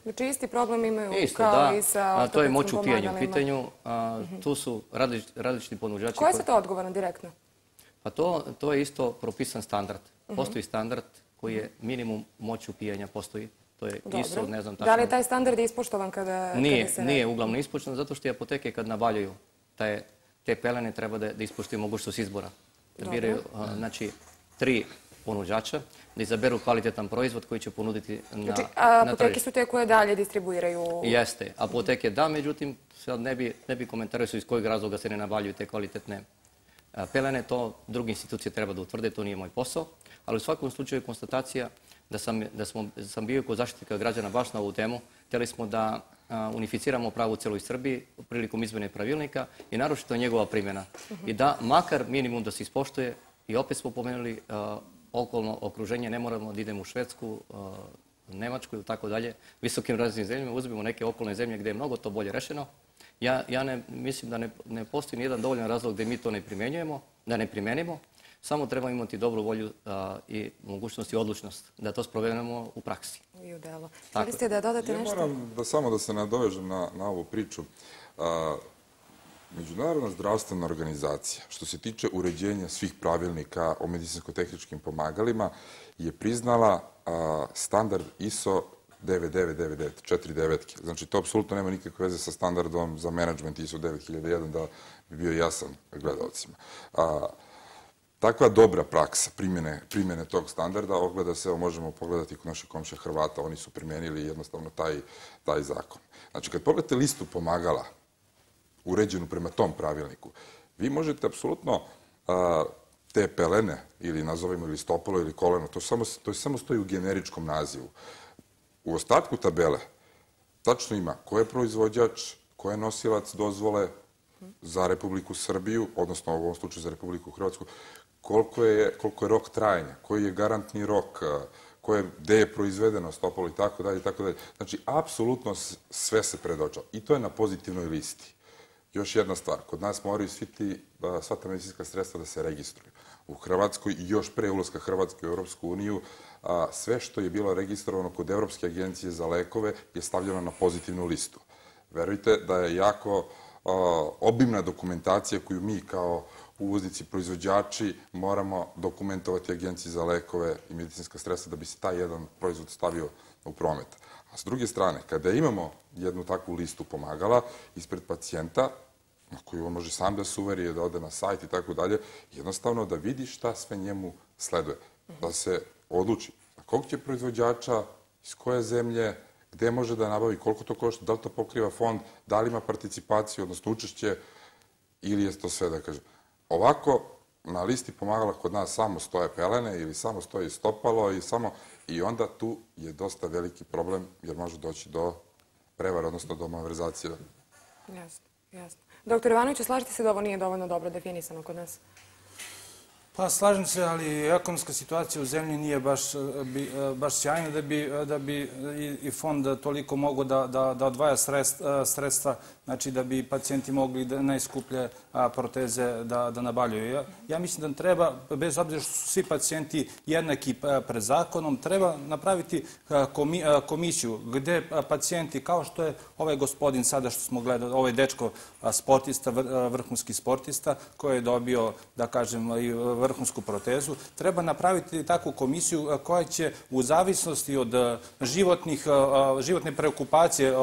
Znači isti problem imaju Isto, kao da. i sa To je moć ortopedskim upijanja u pomagalima. pitanju. Tu su različiti ponuđači. Ko je za to odgovoran direktno? Pa to je isto propisan standard. Postoji standard koji je minimum moći upijanja, postoji. To je ISO, ne znam tačno. Da li je taj standard ispoštovan kada se radi? Nije uglavnom ispoštovan, zato što i apoteke kad nabavljaju te pelene treba da ispoštuju mogućnost izbora. Da biraju, znači, 3 ponuđača, da izaberu kvalitetan proizvod koji će ponuditi na Znači, tržištu. apoteke su te koje dalje distribuiraju? Jeste. Apoteke da, međutim, sad ne bi komentarili su iz kojeg razloga se ne nabavljaju te kvalitetne pelene. To druge institucije treba da utvrde, to nije moj posao. Ali u svakom slučaju konstatacija da sam bio kod zaštitnika građana baš na ovu temu. Htjeli smo da unificiramo pravo u celoj Srbiji prilikom izmene pravilnika i naročito njegova primjena. I da makar minimum da se ispoštuje i opet smo pomenuli okolno okruženje, ne moramo da idemo u Švedsku, Nemačku ili tako dalje, visokim razvijenim zemljama, uzmemo neke okolne zemlje gdje je mnogo to bolje rešeno. Ja mislim da ne postoji nijedan dovoljan razlog da mi to ne primjenjujemo, da ne primenimo, samo treba imati dobru volju i mogućnost i odlučnost da to sprovedemo u praksi. I u delo. Htjeli ste da dodate nešto? Ja moram samo da se nadovežem na ovu priču. Međunarodna zdravstvena organizacija, što se tiče uređenja svih pravilnika o medicinsko-tehničkim pomagalima, je priznala standard ISO 9999, 4.9. Znači, to apsolutno nema nikakve veze sa standardom za menadžment ISO 9001, da bi bio jasan gledalcima. Takva dobra praksa primjene tog standarda ogleda se, možemo pogledati kod naših komšija Hrvata, oni su primjenili jednostavno taj zakon. Znači, kad pogledate listu pomagala uređenu prema tom pravilniku, vi možete apsolutno te pelene, ili nazovimo ili stopalo ili koleno, to samo stoji u generičkom nazivu. U ostatku tabele tačno ima ko je proizvođač, ko je nosilac dozvole za Republiku Srbiju, odnosno u ovom slučaju za Republiku Hrvatsku, koliko je rok trajanja, koji je garantni rok, gde je proizvedeno stopalo i tako dalje, i tako dalje. Znači, apsolutno sve se predočava. I to je na pozitivnoj listi. Još jedna stvar, kod nas moraju sva ta medicinska sredstva da se registruju. U Hrvatskoj i još pre ulaska Hrvatske u Europsku uniju, sve što je bilo registrovano kod Evropske agencije za lekove je stavljeno na pozitivnu listu. Verujte da je jako obimna dokumentacija koju mi kao uvoznici, proizvođači moramo dokumentovati Agenciji za lekove i medicinska sredstva da bi se taj jedan proizvod stavio u promet. A s druge strane, kada imamo jednu takvu listu pomagala ispred pacijenta, na koju on može sam da se uveri, da ode na sajt i tako dalje, jednostavno da vidi šta sve njemu sleduje. Da se odluči na kog će proizvođača, iz koje zemlje, gde može da nabavi, koliko to košta, da li to pokriva fond, da li ima participaciju, odnosno učešće, ili je to sve, da kažem. Ovako, na listi pomagala kod nas samo stoje pelene ili samo stoji stopalo i onda tu je dosta veliki problem jer može doći do prevara, odnosno do malverzacije. Jasno, jasno. Doktor Ivanović, slažete se da ovo nije dovoljno dobro definisano kod nas? Pa slažem se, ali ekonomska situacija u zemlji nije baš sjajna da bi i fond toliko mogo da odvaja sredstva, znači da bi pacijenti mogli najskuplje proteze da nabavljaju. Ja mislim da treba, bez obzira što su svi pacijenti jednaki pred zakonom, treba napraviti komisiju gde pacijenti, kao što je ovaj gospodin sada što smo gledali, ovaj dečko sportista, vrhunski sportista, koji je dobio, da kažem, i vrhunsku protezu, treba napraviti takvu komisiju koja će u zavisnosti od životne preokupacije,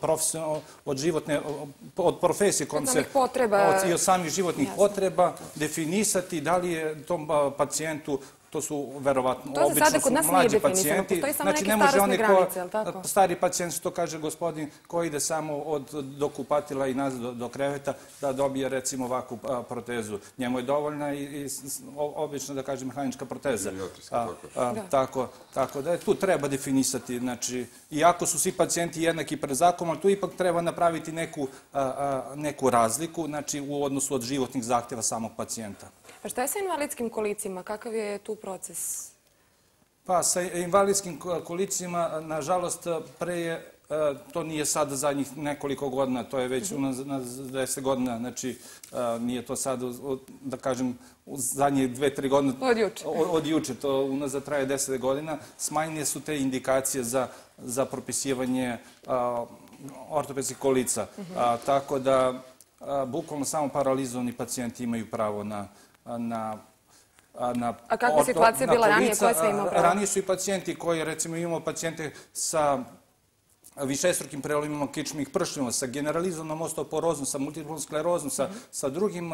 od profesije i od samih životnih potreba definisati da li je tom pacijentu, to su verovatno, obično su mlađi pacijenti, znači ne može oni stari pacijent, što kaže gospodin, koji ide samo od dokupatila i nazad do kreveta, da dobije recimo ovakvu protezu. Njemu je dovoljna i obično, da kažem, mehanička proteza. Tako da tu treba definisati, znači, iako su svi pacijenti jednaki pred zakonom, ali tu ipak treba napraviti neku razliku, znači, u odnosu od životnih zahtjeva samog pacijenta. A šta je sa invalidskim kolicima? Kakav je tu proces? Pa sa invalidskim kolicima, nažalost, pre je to nije sad zadnjih nekoliko godina, to je već unazad 10 godina, znači nije to sad, da kažem, u zadnje 2-3 godine. Od juče, to unazad traje 10 godina. Smanjene su te indikacije za propisivanje ortopedskih kolica. Tako da, bukvalno samo paralizovani pacijenti imaju pravo na A kakva situacija bila ranije? Koje sve imao pravo? Ranije su i pacijenti koji, recimo, imamo pacijente sa višestrukim prelomima kičmenih pršljina, sa generalizovanom osteoporozom, sa multiplom sklerozom, sa drugim,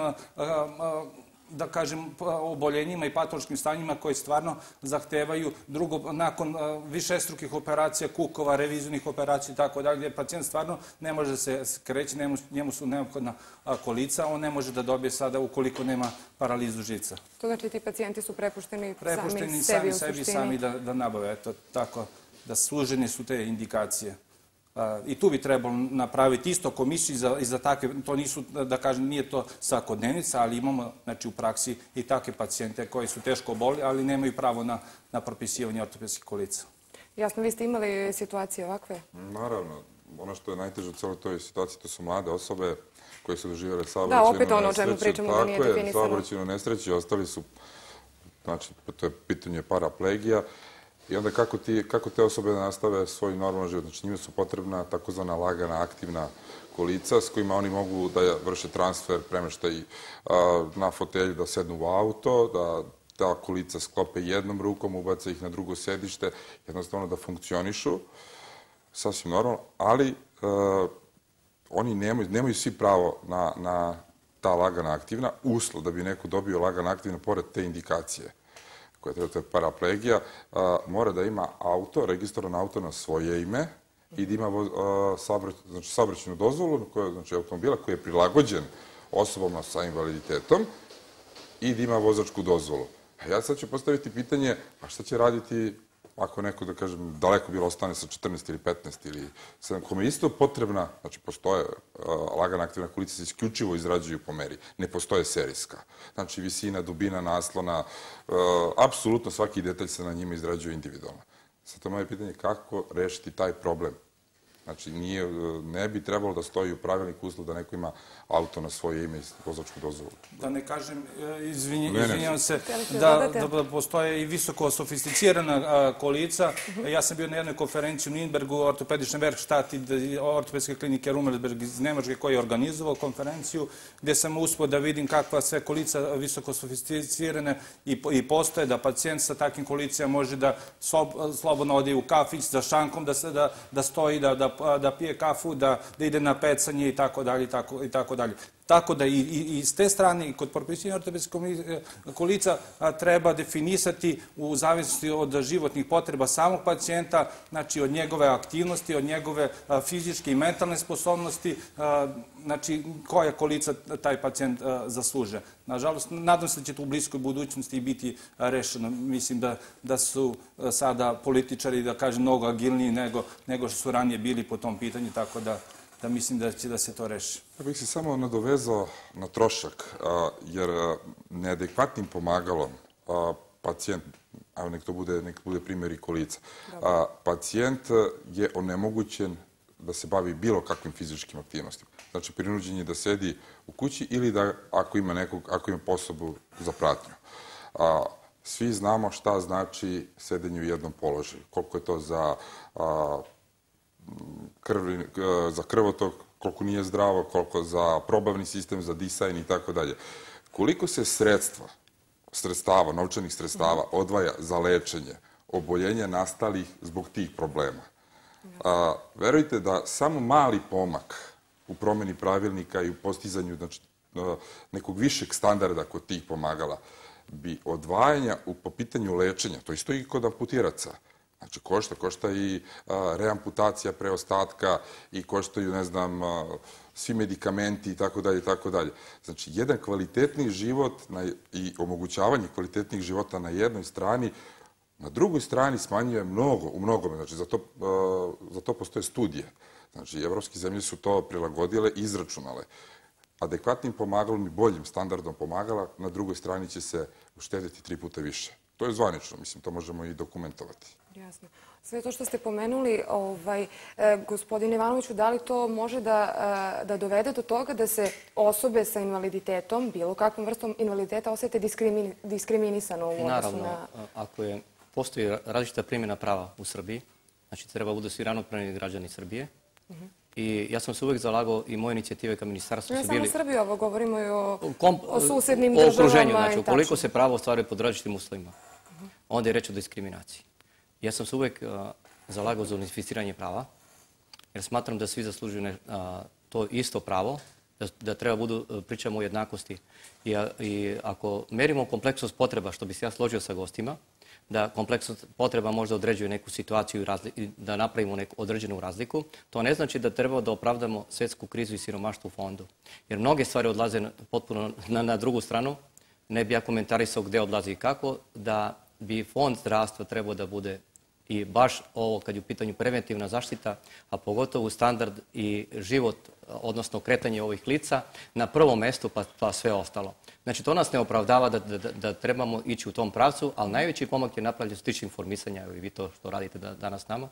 da kažem, oboljenjima i patološkim stanjima koji stvarno zahtevaju nakon višestrukih operacija, kukova, revizionih operacija i tako dalje, gdje pacijent stvarno ne može da se kreće, njemu su neophodna kolica, on ne može da dobije sada ukoliko nema paralizu živca. To znači ti pacijenti su prepušteni sami sebi, sami da nabave. Eto, tako da sužene su te indikacije. I tu bi trebalo napraviti isto komisiju i za takve, to nisu, da kažem, nije to svakodnevnica, ali imamo, znači, u praksi i takve pacijente koji su teško boli, ali nemaju pravo na propisivanje ortopedskih kolica. Jasno, vi ste imali situacije ovakve? Naravno. Ono što je najteže u celoj toj situaciji, to su mlade osobe koje su doživjele saobraćajnu nesreću, ostali su, znači, to je pitanje paraplegija. I onda kako te osobe nastave svoj normalan život? Znači, njima su potrebna takozvana lagana, aktivna kolica s kojima oni mogu da vrše transfer, premeštaj na fotelju, da sednu u auto, da ta kolica sklope jednom rukom, ubace ih na drugo sedište, jednostavno da funkcionišu, sasvim normalno, ali oni nemaju svi pravo na ta lagana aktivna. Uslov da bi neko dobio lagana aktivna, pored te indikacije, koja je paraplegija, mora da ima auto, registrovan auto na svoje ime i da ima saobraćajnu dozvolu, znači automobila koji je prilagođen osobama sa invaliditetom i da ima vozačku dozvolu. A ja sad ću postaviti pitanje, a šta će raditi ako neko, da kažem, daleko bilo ostane sa 14 ili 15 ili 7, kome je isto potrebna, znači postoje lagana aktivna kolica, se isključivo izrađuju po meri, ne postoje serijska. Znači visina, dubina, naslona, apsolutno svaki detalj se na njima izrađuje individualno. Sad to moje pitanje, kako rešiti taj problem? Znači, ne bi trebalo da stoji u pravilniku uslov da neko ima auto na svoje ime i vozačku dozvolu. Da ne kažem, izvinjam se, da postoje i visoko sofisticirana kolica. Ja sam bio na jednoj konferenciji u Nürnbergu, ortopedične Werkstatt i ortopedske klinike Rummelsburg iz Nemačke, koji je organizovao konferenciju, gdje sam uspio da vidim kakva sve kolica visoko sofisticirane i postoje, da pacijent sa takvim kolicama može da slobodno ode u kafić za šankom, da stoji, da pije kafu, da ide na pecanje i tako dalje, i tako dalje. Tako da i s te strane, i kod propisivanja ortopedskih kolica treba definisati u zavisnosti od životnih potreba samog pacijenta, znači od njegove aktivnosti, od njegove fizičke i mentalne sposobnosti, znači koja kolica taj pacijent zasluže. Nažalost, nadam se da će to u bliskoj budućnosti biti rešeno. Mislim da su sada političari, da kažem, mnogo agilniji nego što su ranije bili po tom pitanju, tako da mislim da će da se to reši. Ja bih se samo nadovezao na trošak, jer neadekvatnim pomagalom pacijent, evo nek to bude primjer i kolica, pacijent je onemogućen da se bavi bilo kakvim fizičkim aktivnostima. Znači, prinuđen je da sedi u kući ili da, ako ima osobu za pratnju. Svi znamo šta znači sedenje u jednom položaju, koliko je to za krvotok, koliko nije zdravo, koliko za probavni sistem, za disajn i tako dalje. Koliko se sredstava, novčanih sredstava odvaja za lečenje oboljenja nastalih zbog tih problema. Verujte da samo mali pomak u promjeni pravilnika i u postizanju nekog višeg standarda kod tih pomagala bi odvajanja po pitanju lečenja, to isto i kod amputiraca, znači košta i reamputacija preostatka i koštaju, ne znam, svi medikamenti i tako dalje, i tako dalje. Znači, jedan kvalitetni život i omogućavanje kvalitetnih života na jednoj strani, na drugoj strani smanjuje u mnogome. Znači, za to postoje studije. Znači, evropske zemlje su to prilagodile i izračunale. Adekvatnim pomagalom i boljim standardom pomagala, na drugoj strani će se uštediti 3 puta više. To je zvanično, mislim, to možemo i dokumentovati. Jasno. Sve to što ste pomenuli, gospodine Ivanoviću, da li to može da dovede do toga da se osobe sa invaliditetom, bilo kakvom vrstom invaliditeta, osjete diskriminisano u odnosu na... Naravno, ako postoji različita primjena prava u Srbiji, znači treba budu svi ravnopravni građani Srbije. I ja sam se uvijek zalagao i moje inicijative kao ministarstvo su bili... Ne samo Srbiju, ovo govorimo i o susednim državama i tačno. O okruženju, znači ukoliko se pravo ostvaruje pod različitim uslovima, onda je reč o diskriminaciji. Ja sam se uvijek zalagao za unificiranje prava, jer smatram da svi zaslužuju to isto pravo, da treba pričamo o jednakosti. I ako merimo kompleksnost potreba, što bi se ja složio sa gostima, da kompleksnost potreba možda određuje neku situaciju i da napravimo neku određenu razliku, to ne znači da treba da opravdamo svjetsku krizu i siromaštvo u fondu. Jer mnoge stvari odlaze potpuno na drugu stranu. Ne bi ja komentarisao gdje odlazi i kako, da bi fond zdravstva trebao da bude i baš ovo kad je u pitanju preventivna zaštita, a pogotovo standard i život, odnosno kretanje ovih lica, na prvom mjestu pa sve ostalo. Znači to nas ne opravdava da trebamo ići u tom pravcu, ali najveći pomak je napravljen što tiče informisanja, i vi to što radite danas nama.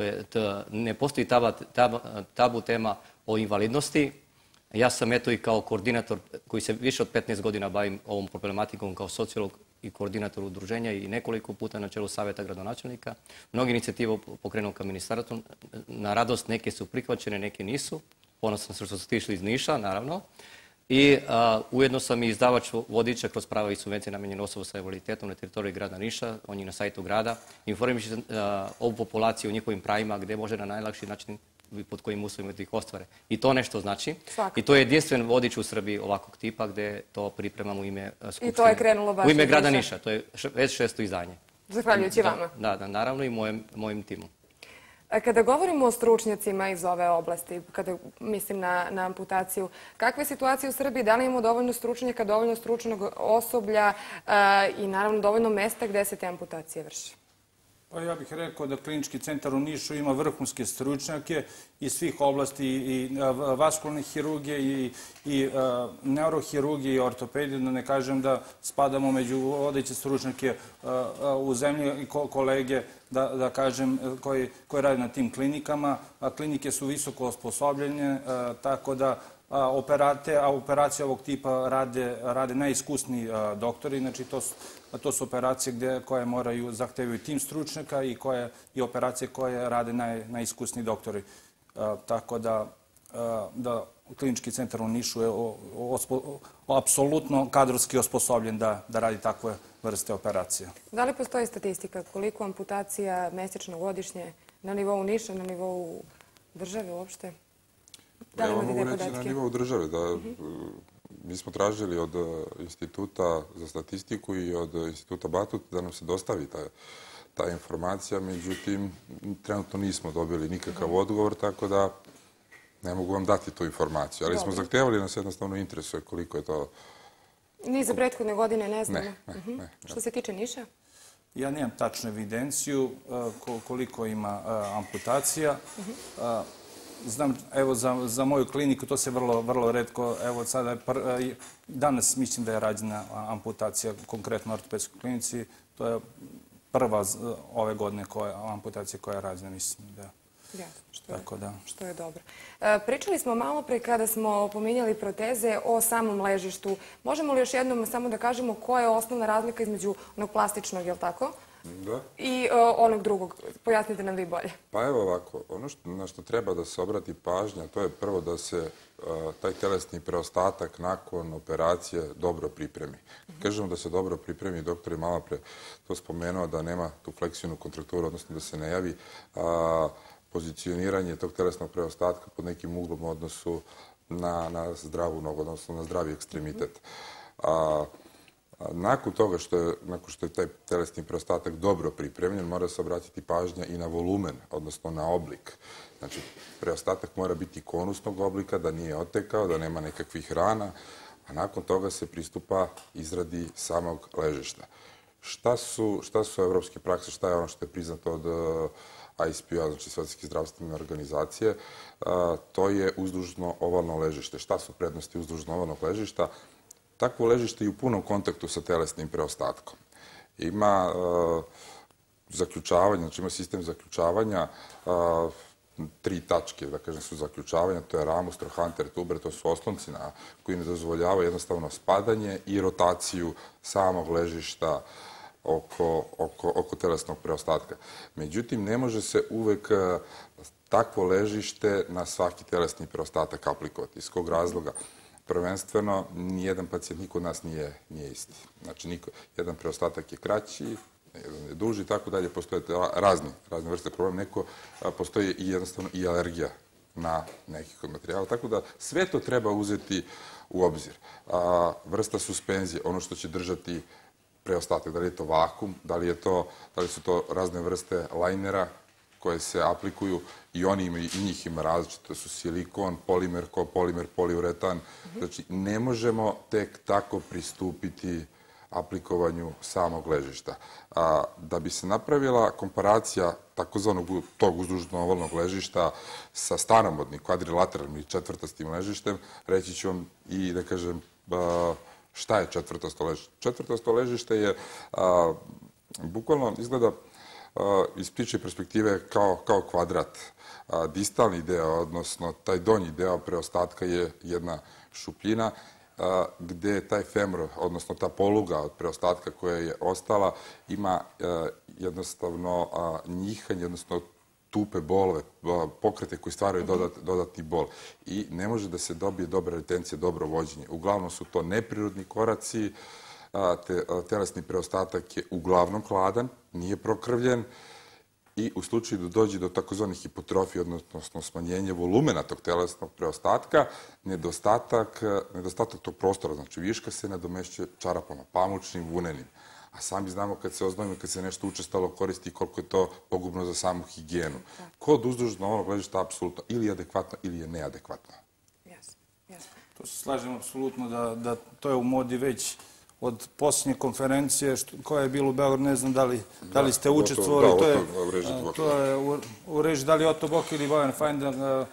Ne postoji tabu tema o invalidnosti. Ja sam eto i kao koordinator koji se više od 15 godina bavim ovom problematikom kao sociolog i koordinator udruženja i nekoliko puta na čelu savjeta gradonačelnika. Mnogi inicijative pokrenuo kao ministarstvo. Na radost neke su prihvaćene, neke nisu. Ponosan sam što su tišli iz Niša, naravno. I ujedno sam i izdavač vodiča kroz prava i subvencije namenjene osoba sa invaliditetom na teritoriji grada Niša. On je na sajtu grada. Informiše ovu populaciju o njihovim pravima gdje može na najlakši način pod kojim uslovima da ih ostvare. I to nešto znači. Svakako. I to je jedinstven vodič u Srbiji ovakvog tipa gdje to pripremamo u ime Skupštine. I to je krenulo baš u ime grada Niša. To je već 6. izdanje. Zahvaljujući vama. Da, naravno i mojim timom. Kada govorimo o stručnjacima iz ove oblasti, kada mislim na amputaciju, kakva je situacija u Srbiji? Da li imamo dovoljno stručnjaka, dovoljno stručnog osoblja i naravno dovoljno mesta gdje se te amputacije vrše? Pa ja bih rekao da Klinički centar u Nišu ima vrhunske stručnjake iz svih oblasti i vaskularne hirurgije i neurohirurgije i ortopedije, da ne kažem da spadamo među vodeće stručnjake u zemlji i kolege, da kažem, koji rade na tim klinikama. Klinike su visoko osposobljene, tako da operacije ovog tipa rade najiskusniji doktori, znači to su operacije koje zahtevaju tim stručnjaka i operacije koje rade najiskusniji doktori. Tako da Klinički centar u Nišu je apsolutno kadrovski osposobljen da radi takve vrste operacija. Da li postoji statistika koliko amputacija mjesečno godišnje na nivou Niša, na nivou države uopšte? Ja vam mogu reći na nivou države da mi smo tražili od Instituta za statistiku i od Instituta Batut da nam se dostavi ta informacija, međutim, trenutno nismo dobili nikakav odgovor, tako da ne mogu vam dati tu informaciju. Ali smo zahtevali, nas jednostavno interesuje koliko je to... Ni za prethodne godine ne znamo. Ne. Što se tiče Niša? Ja nemam tačnu evidenciju koliko ima amputacija. Znam, evo, za moju kliniku to se vrlo retko, evo sada, danas mislim da je rađena amputacija, konkretno u ortopedskoj klinici, to je prva ove godine amputacija koja je rađena, mislim da. Jasno, što je dobro. Pričali smo malo pre kada smo pominjali proteze o samom ležištu. Možemo li još jednom samo da kažemo koja je osnovna razlika između onog plastičnog, je li tako? Da. I onog drugog. Pojasnite nam vi bolje. Pa evo ovako, ono na što treba da se obrati pažnja, to je prvo da se taj telesni preostatak nakon operacije dobro pripremi. Kažemo da se dobro pripremi, doktor je malo pre to spomenuo da nema tu fleksivnu kontrakturu, odnosno da se ne javi pozicioniranje tog telesnog preostatka pod nekim uglom u odnosu na zdravu nogu, odnosno na zdravi ekstremitet. Nakon toga što je taj telesni preostatak dobro pripremljen, mora se obratiti pažnja i na volumen, odnosno na oblik. Znači, preostatak mora biti konusnog oblika, da nije otekao, da nema nekakvih rana, a nakon toga se pristupa izradi samog ležišta. Šta su evropske prakse, šta je ono što je priznato od ISPO, znači Svjetske zdravstvene organizacije, to je uzdužno ovalno ležište. Šta su prednosti uzdužno ovalnog ležišta? Takvo ležište je u punom kontaktu sa telesnim preostatkom. Ima zaključavanje, znači ima sistem zaključavanja, 3 tačke, da kažem, su zaključavanja, to je ramus, trochanter, tuber, to su oslonci koji ne dozvoljavaju jednostavno spadanje i rotaciju samog ležišta oko telesnog preostatka. Međutim, ne može se uvek takvo ležište na svaki telesni preostatak aplikovati. Iz kog razloga? Prvenstveno, nijedan pacijent, niko od nas nije isti. Znači, jedan preostatak je kraći, jedan je duži i tako dalje. Postoje razne vrste problema. Postoji i jednostavno i alergija na nekih od materijala. Tako da sve to treba uzeti u obzir. Vrsta suspenzije, ono što će držati preostatak, da li je to vakum, da li su to razne vrste lajnera koje se aplikuju i njih ima različito. To su silikon, polimer, kopolimer, poliuretan. Znači, ne možemo tek tako pristupiti aplikovanju samog ležišta. Da bi se napravila komparacija takozvanog tog uzdužno-ovalnog ležišta sa staromodnim kvadrilateralnim i četvrtastim ležištem, reći ću vam i da kažem šta je četvrtasto ležište. Četvrtasto ležište je, bukvalno izgleda iz ptičje perspektive kao kvadrat. Distalni deo, odnosno taj donji deo preostatka je jedna šupljina gde taj femor, odnosno ta poluga od preostatka koja je ostala, ima jednostavno njihanje, odnosno tupe bolove, pokrete koji stvaraju dodatni bol. I ne može da se dobije dobra retencija, dobro vođenje. Uglavnom su to neprirodni koraci, telesni preostatak je uglavnom hladan, nije prokrvljen i u slučaju da dođe do takozvanih hipotrofija, odnosno smanjenja volumena tog telesnog preostatka, nedostatak tog prostora, znači viška se nadomešćuje čarapama, pamučnim, vunenim. A sami znamo kad se oznojimo, kad se nešto učestalo koristi, koliko je to pogubno za samu higijenu. Kod uzdužno ovalnog ležišta apsolutno ili je adekvatno ili je neadekvatno. To se slažem apsolutno da to je u modi već od posljednje konferencije koja je bila u Beogradu, ne znam da li ste učestvovali. To je u režiji, da li Oto Bok ili Bojan Fajnda,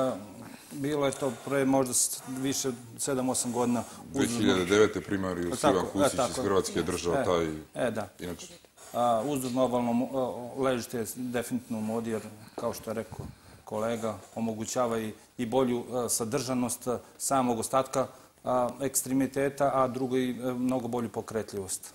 bilo je to pre možda više 7-8 godina. 2009. primarijus Ivan Kusić iz Hrvatske je držao taj... Inače. Uzdužno ovalno ležište je definitivno u modi, jer kao što je rekao kolega, omogućava i bolju sadržanost samog ostatka ekstremiteta, a drugo i mnogo bolju pokretljivost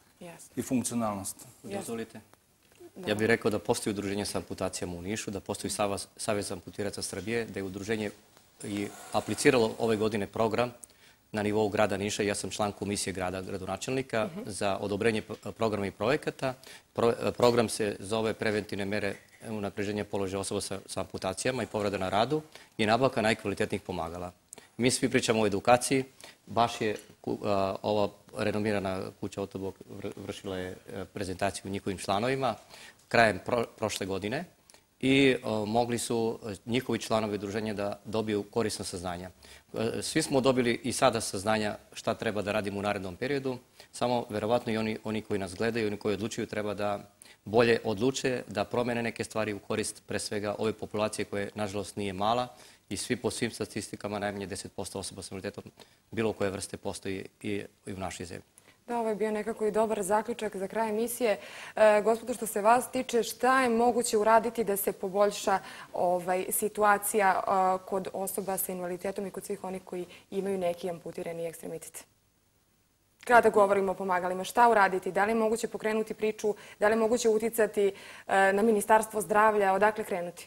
i funkcionalnost. Dozvolite. Ja bih rekao da postoji udruženje sa amputacijama u Nišu, da postoji Savez amputiraca Srbije, da je udruženje i apliciralo ove godine program na nivou grada Niša. Ja sam član komisije gradonačelnika za odobrenje programa i projekata. Program se zove preventivne mere unapređenja položaja osoba sa amputacijama i povreda na radu i nabavka najkvalitetnijih pomagala. Mi svi pričamo o edukaciji, baš je ova renomirana kuća Oto Bok vršila je prezentaciju njihovim članovima krajem prošle godine i mogli su njihovi članovi udruženja da dobiju korisna saznanja. Svi smo dobili i sada saznanja šta treba da radimo u narednom periodu, samo verovatno i oni koji nas gledaju, oni koji odlučuju treba da bolje odluče, da promene neke stvari u korist pre svega ove populacije koje nažalost nije mala i svi po svim statistikama najmanje 10% osoba s invaliditetom bilo koje vrste postoji i u našoj zemlji. Da, ovo je bio nekako i dobar zaključak za kraj emisije. Gospodo, što se vas tiče, šta je moguće uraditi da se poboljša situacija kod osoba sa invaliditetom i kod svih onih koji imaju neki amputirani ekstremitet? Kada govorimo o pomagalima, šta uraditi? Da li je moguće pokrenuti priču? Da li je moguće uticati na Ministarstvo zdravlja? Odakle krenuti?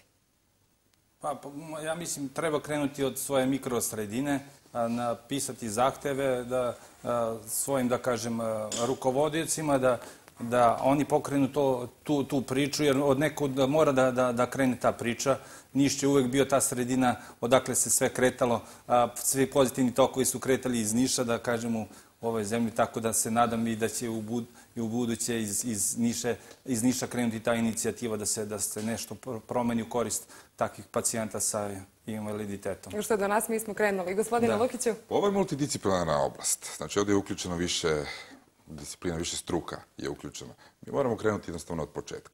Pa, ja mislim, treba krenuti od svoje mikrosredine, napisati zahteve svojim, da kažem, rukovodiocima, da oni pokrenu tu priču, jer od nekog mora da krene ta priča. Niš je uvek bio ta sredina odakle se sve kretalo, svi pozitivni tokovi su kretali iz Niša, da kažem, u ovoj zemlji, tako da se nadam i da će i u buduće iz Niša krenuti ta inicijativa da se nešto promeni u korist takvih pacijenta sa invaliditetom. Što do nas mi smo krenuli. Gospodine Lukiću? Ovo je multidisciplinarna oblast. Znači, ovdje je uključeno više disciplina, više struka je uključeno. Mi moramo krenuti jednostavno od početka.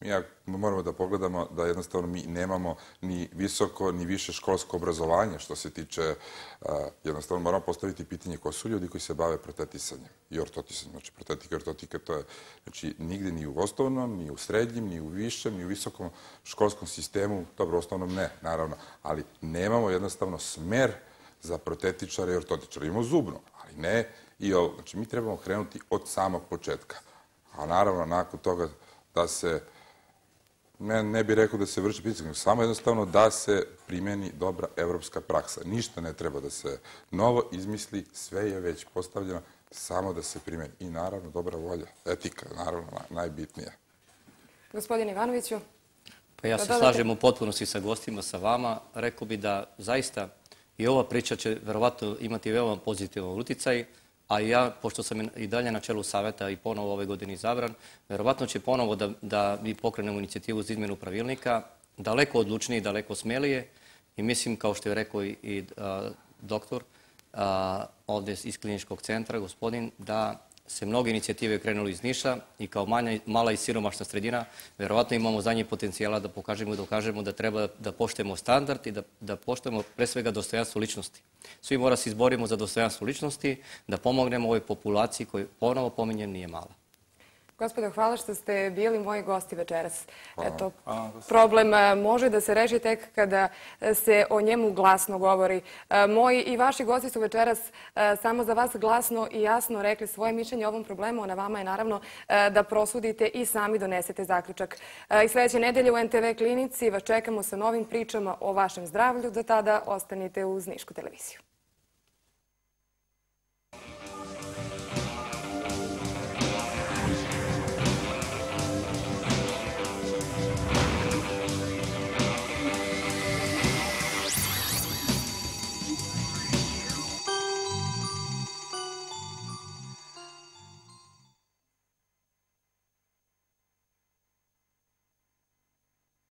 Mi moramo da pogledamo da jednostavno mi nemamo ni visoko, ni više školsko obrazovanje što se tiče, jednostavno moramo postaviti pitanje ko su ljudi koji se bave protetisanjem i ortotisanjem. Znači, protetika i ortotika to je, znači, nigde ni u osnovnom, ni u srednjem, ni u višem, ni u visokom školskom sistemu, dobro, u osnovnom ne, naravno, ali nemamo jednostavno smer za protetičare i ortotičare. Imamo zubno, ali ne i ovo. Znači, mi trebamo krenuti od samog početka. A naravno, nakon toga da se, ne bih rekao da se vrši pritisak, samo jednostavno da se primeni dobra evropska praksa. Ništa ne treba da se novo izmisli, sve je već postavljeno, samo da se primeni. I naravno, dobra volja, etika, naravno, najbitnija. Gospodin Ivanoviću? Pa ja se slažem u potpunosti sa gostima, sa vama. Rekao bi da zaista i ova priča će verovatno imati veoma pozitivan uticaj, a ja, pošto sam i dalje na čelu saveta i ponovo ove godine izabran, verovatno će ponovo da mi pokrenemo inicijativu za izmenu pravilnika, daleko odlučnije i daleko smelije. I mislim, kao što je rekao i doktor ovde iz kliničkog centra, gospodin, da se mnoge inicijative krenuli iz Niša i kao mala i siromašna sredina, verovatno imamo za njih potencijala da pokažemo i dokažemo da treba da poštujemo standard i da poštujemo pre svega dostojanstvo ličnosti. Svi mora se izborimo za dostojanstvo ličnosti, da pomognemo ovoj populaciji koju, ponovo pominjem, nije mala. Gospodo, hvala što ste bili moji gosti večeras. Eto, problem može da se reši tek kada se o njemu glasno govori. Moji i vaši gosti su večeras samo za vas glasno i jasno rekli svoje mišljenje o ovom problemu, a na vama je naravno da prosudite i sami donesete zaključak. I sljedeće nedelje u NTV klinici vas čekamo sa novim pričama o vašem zdravlju. Do tada ostanite uz Nišku televiziju.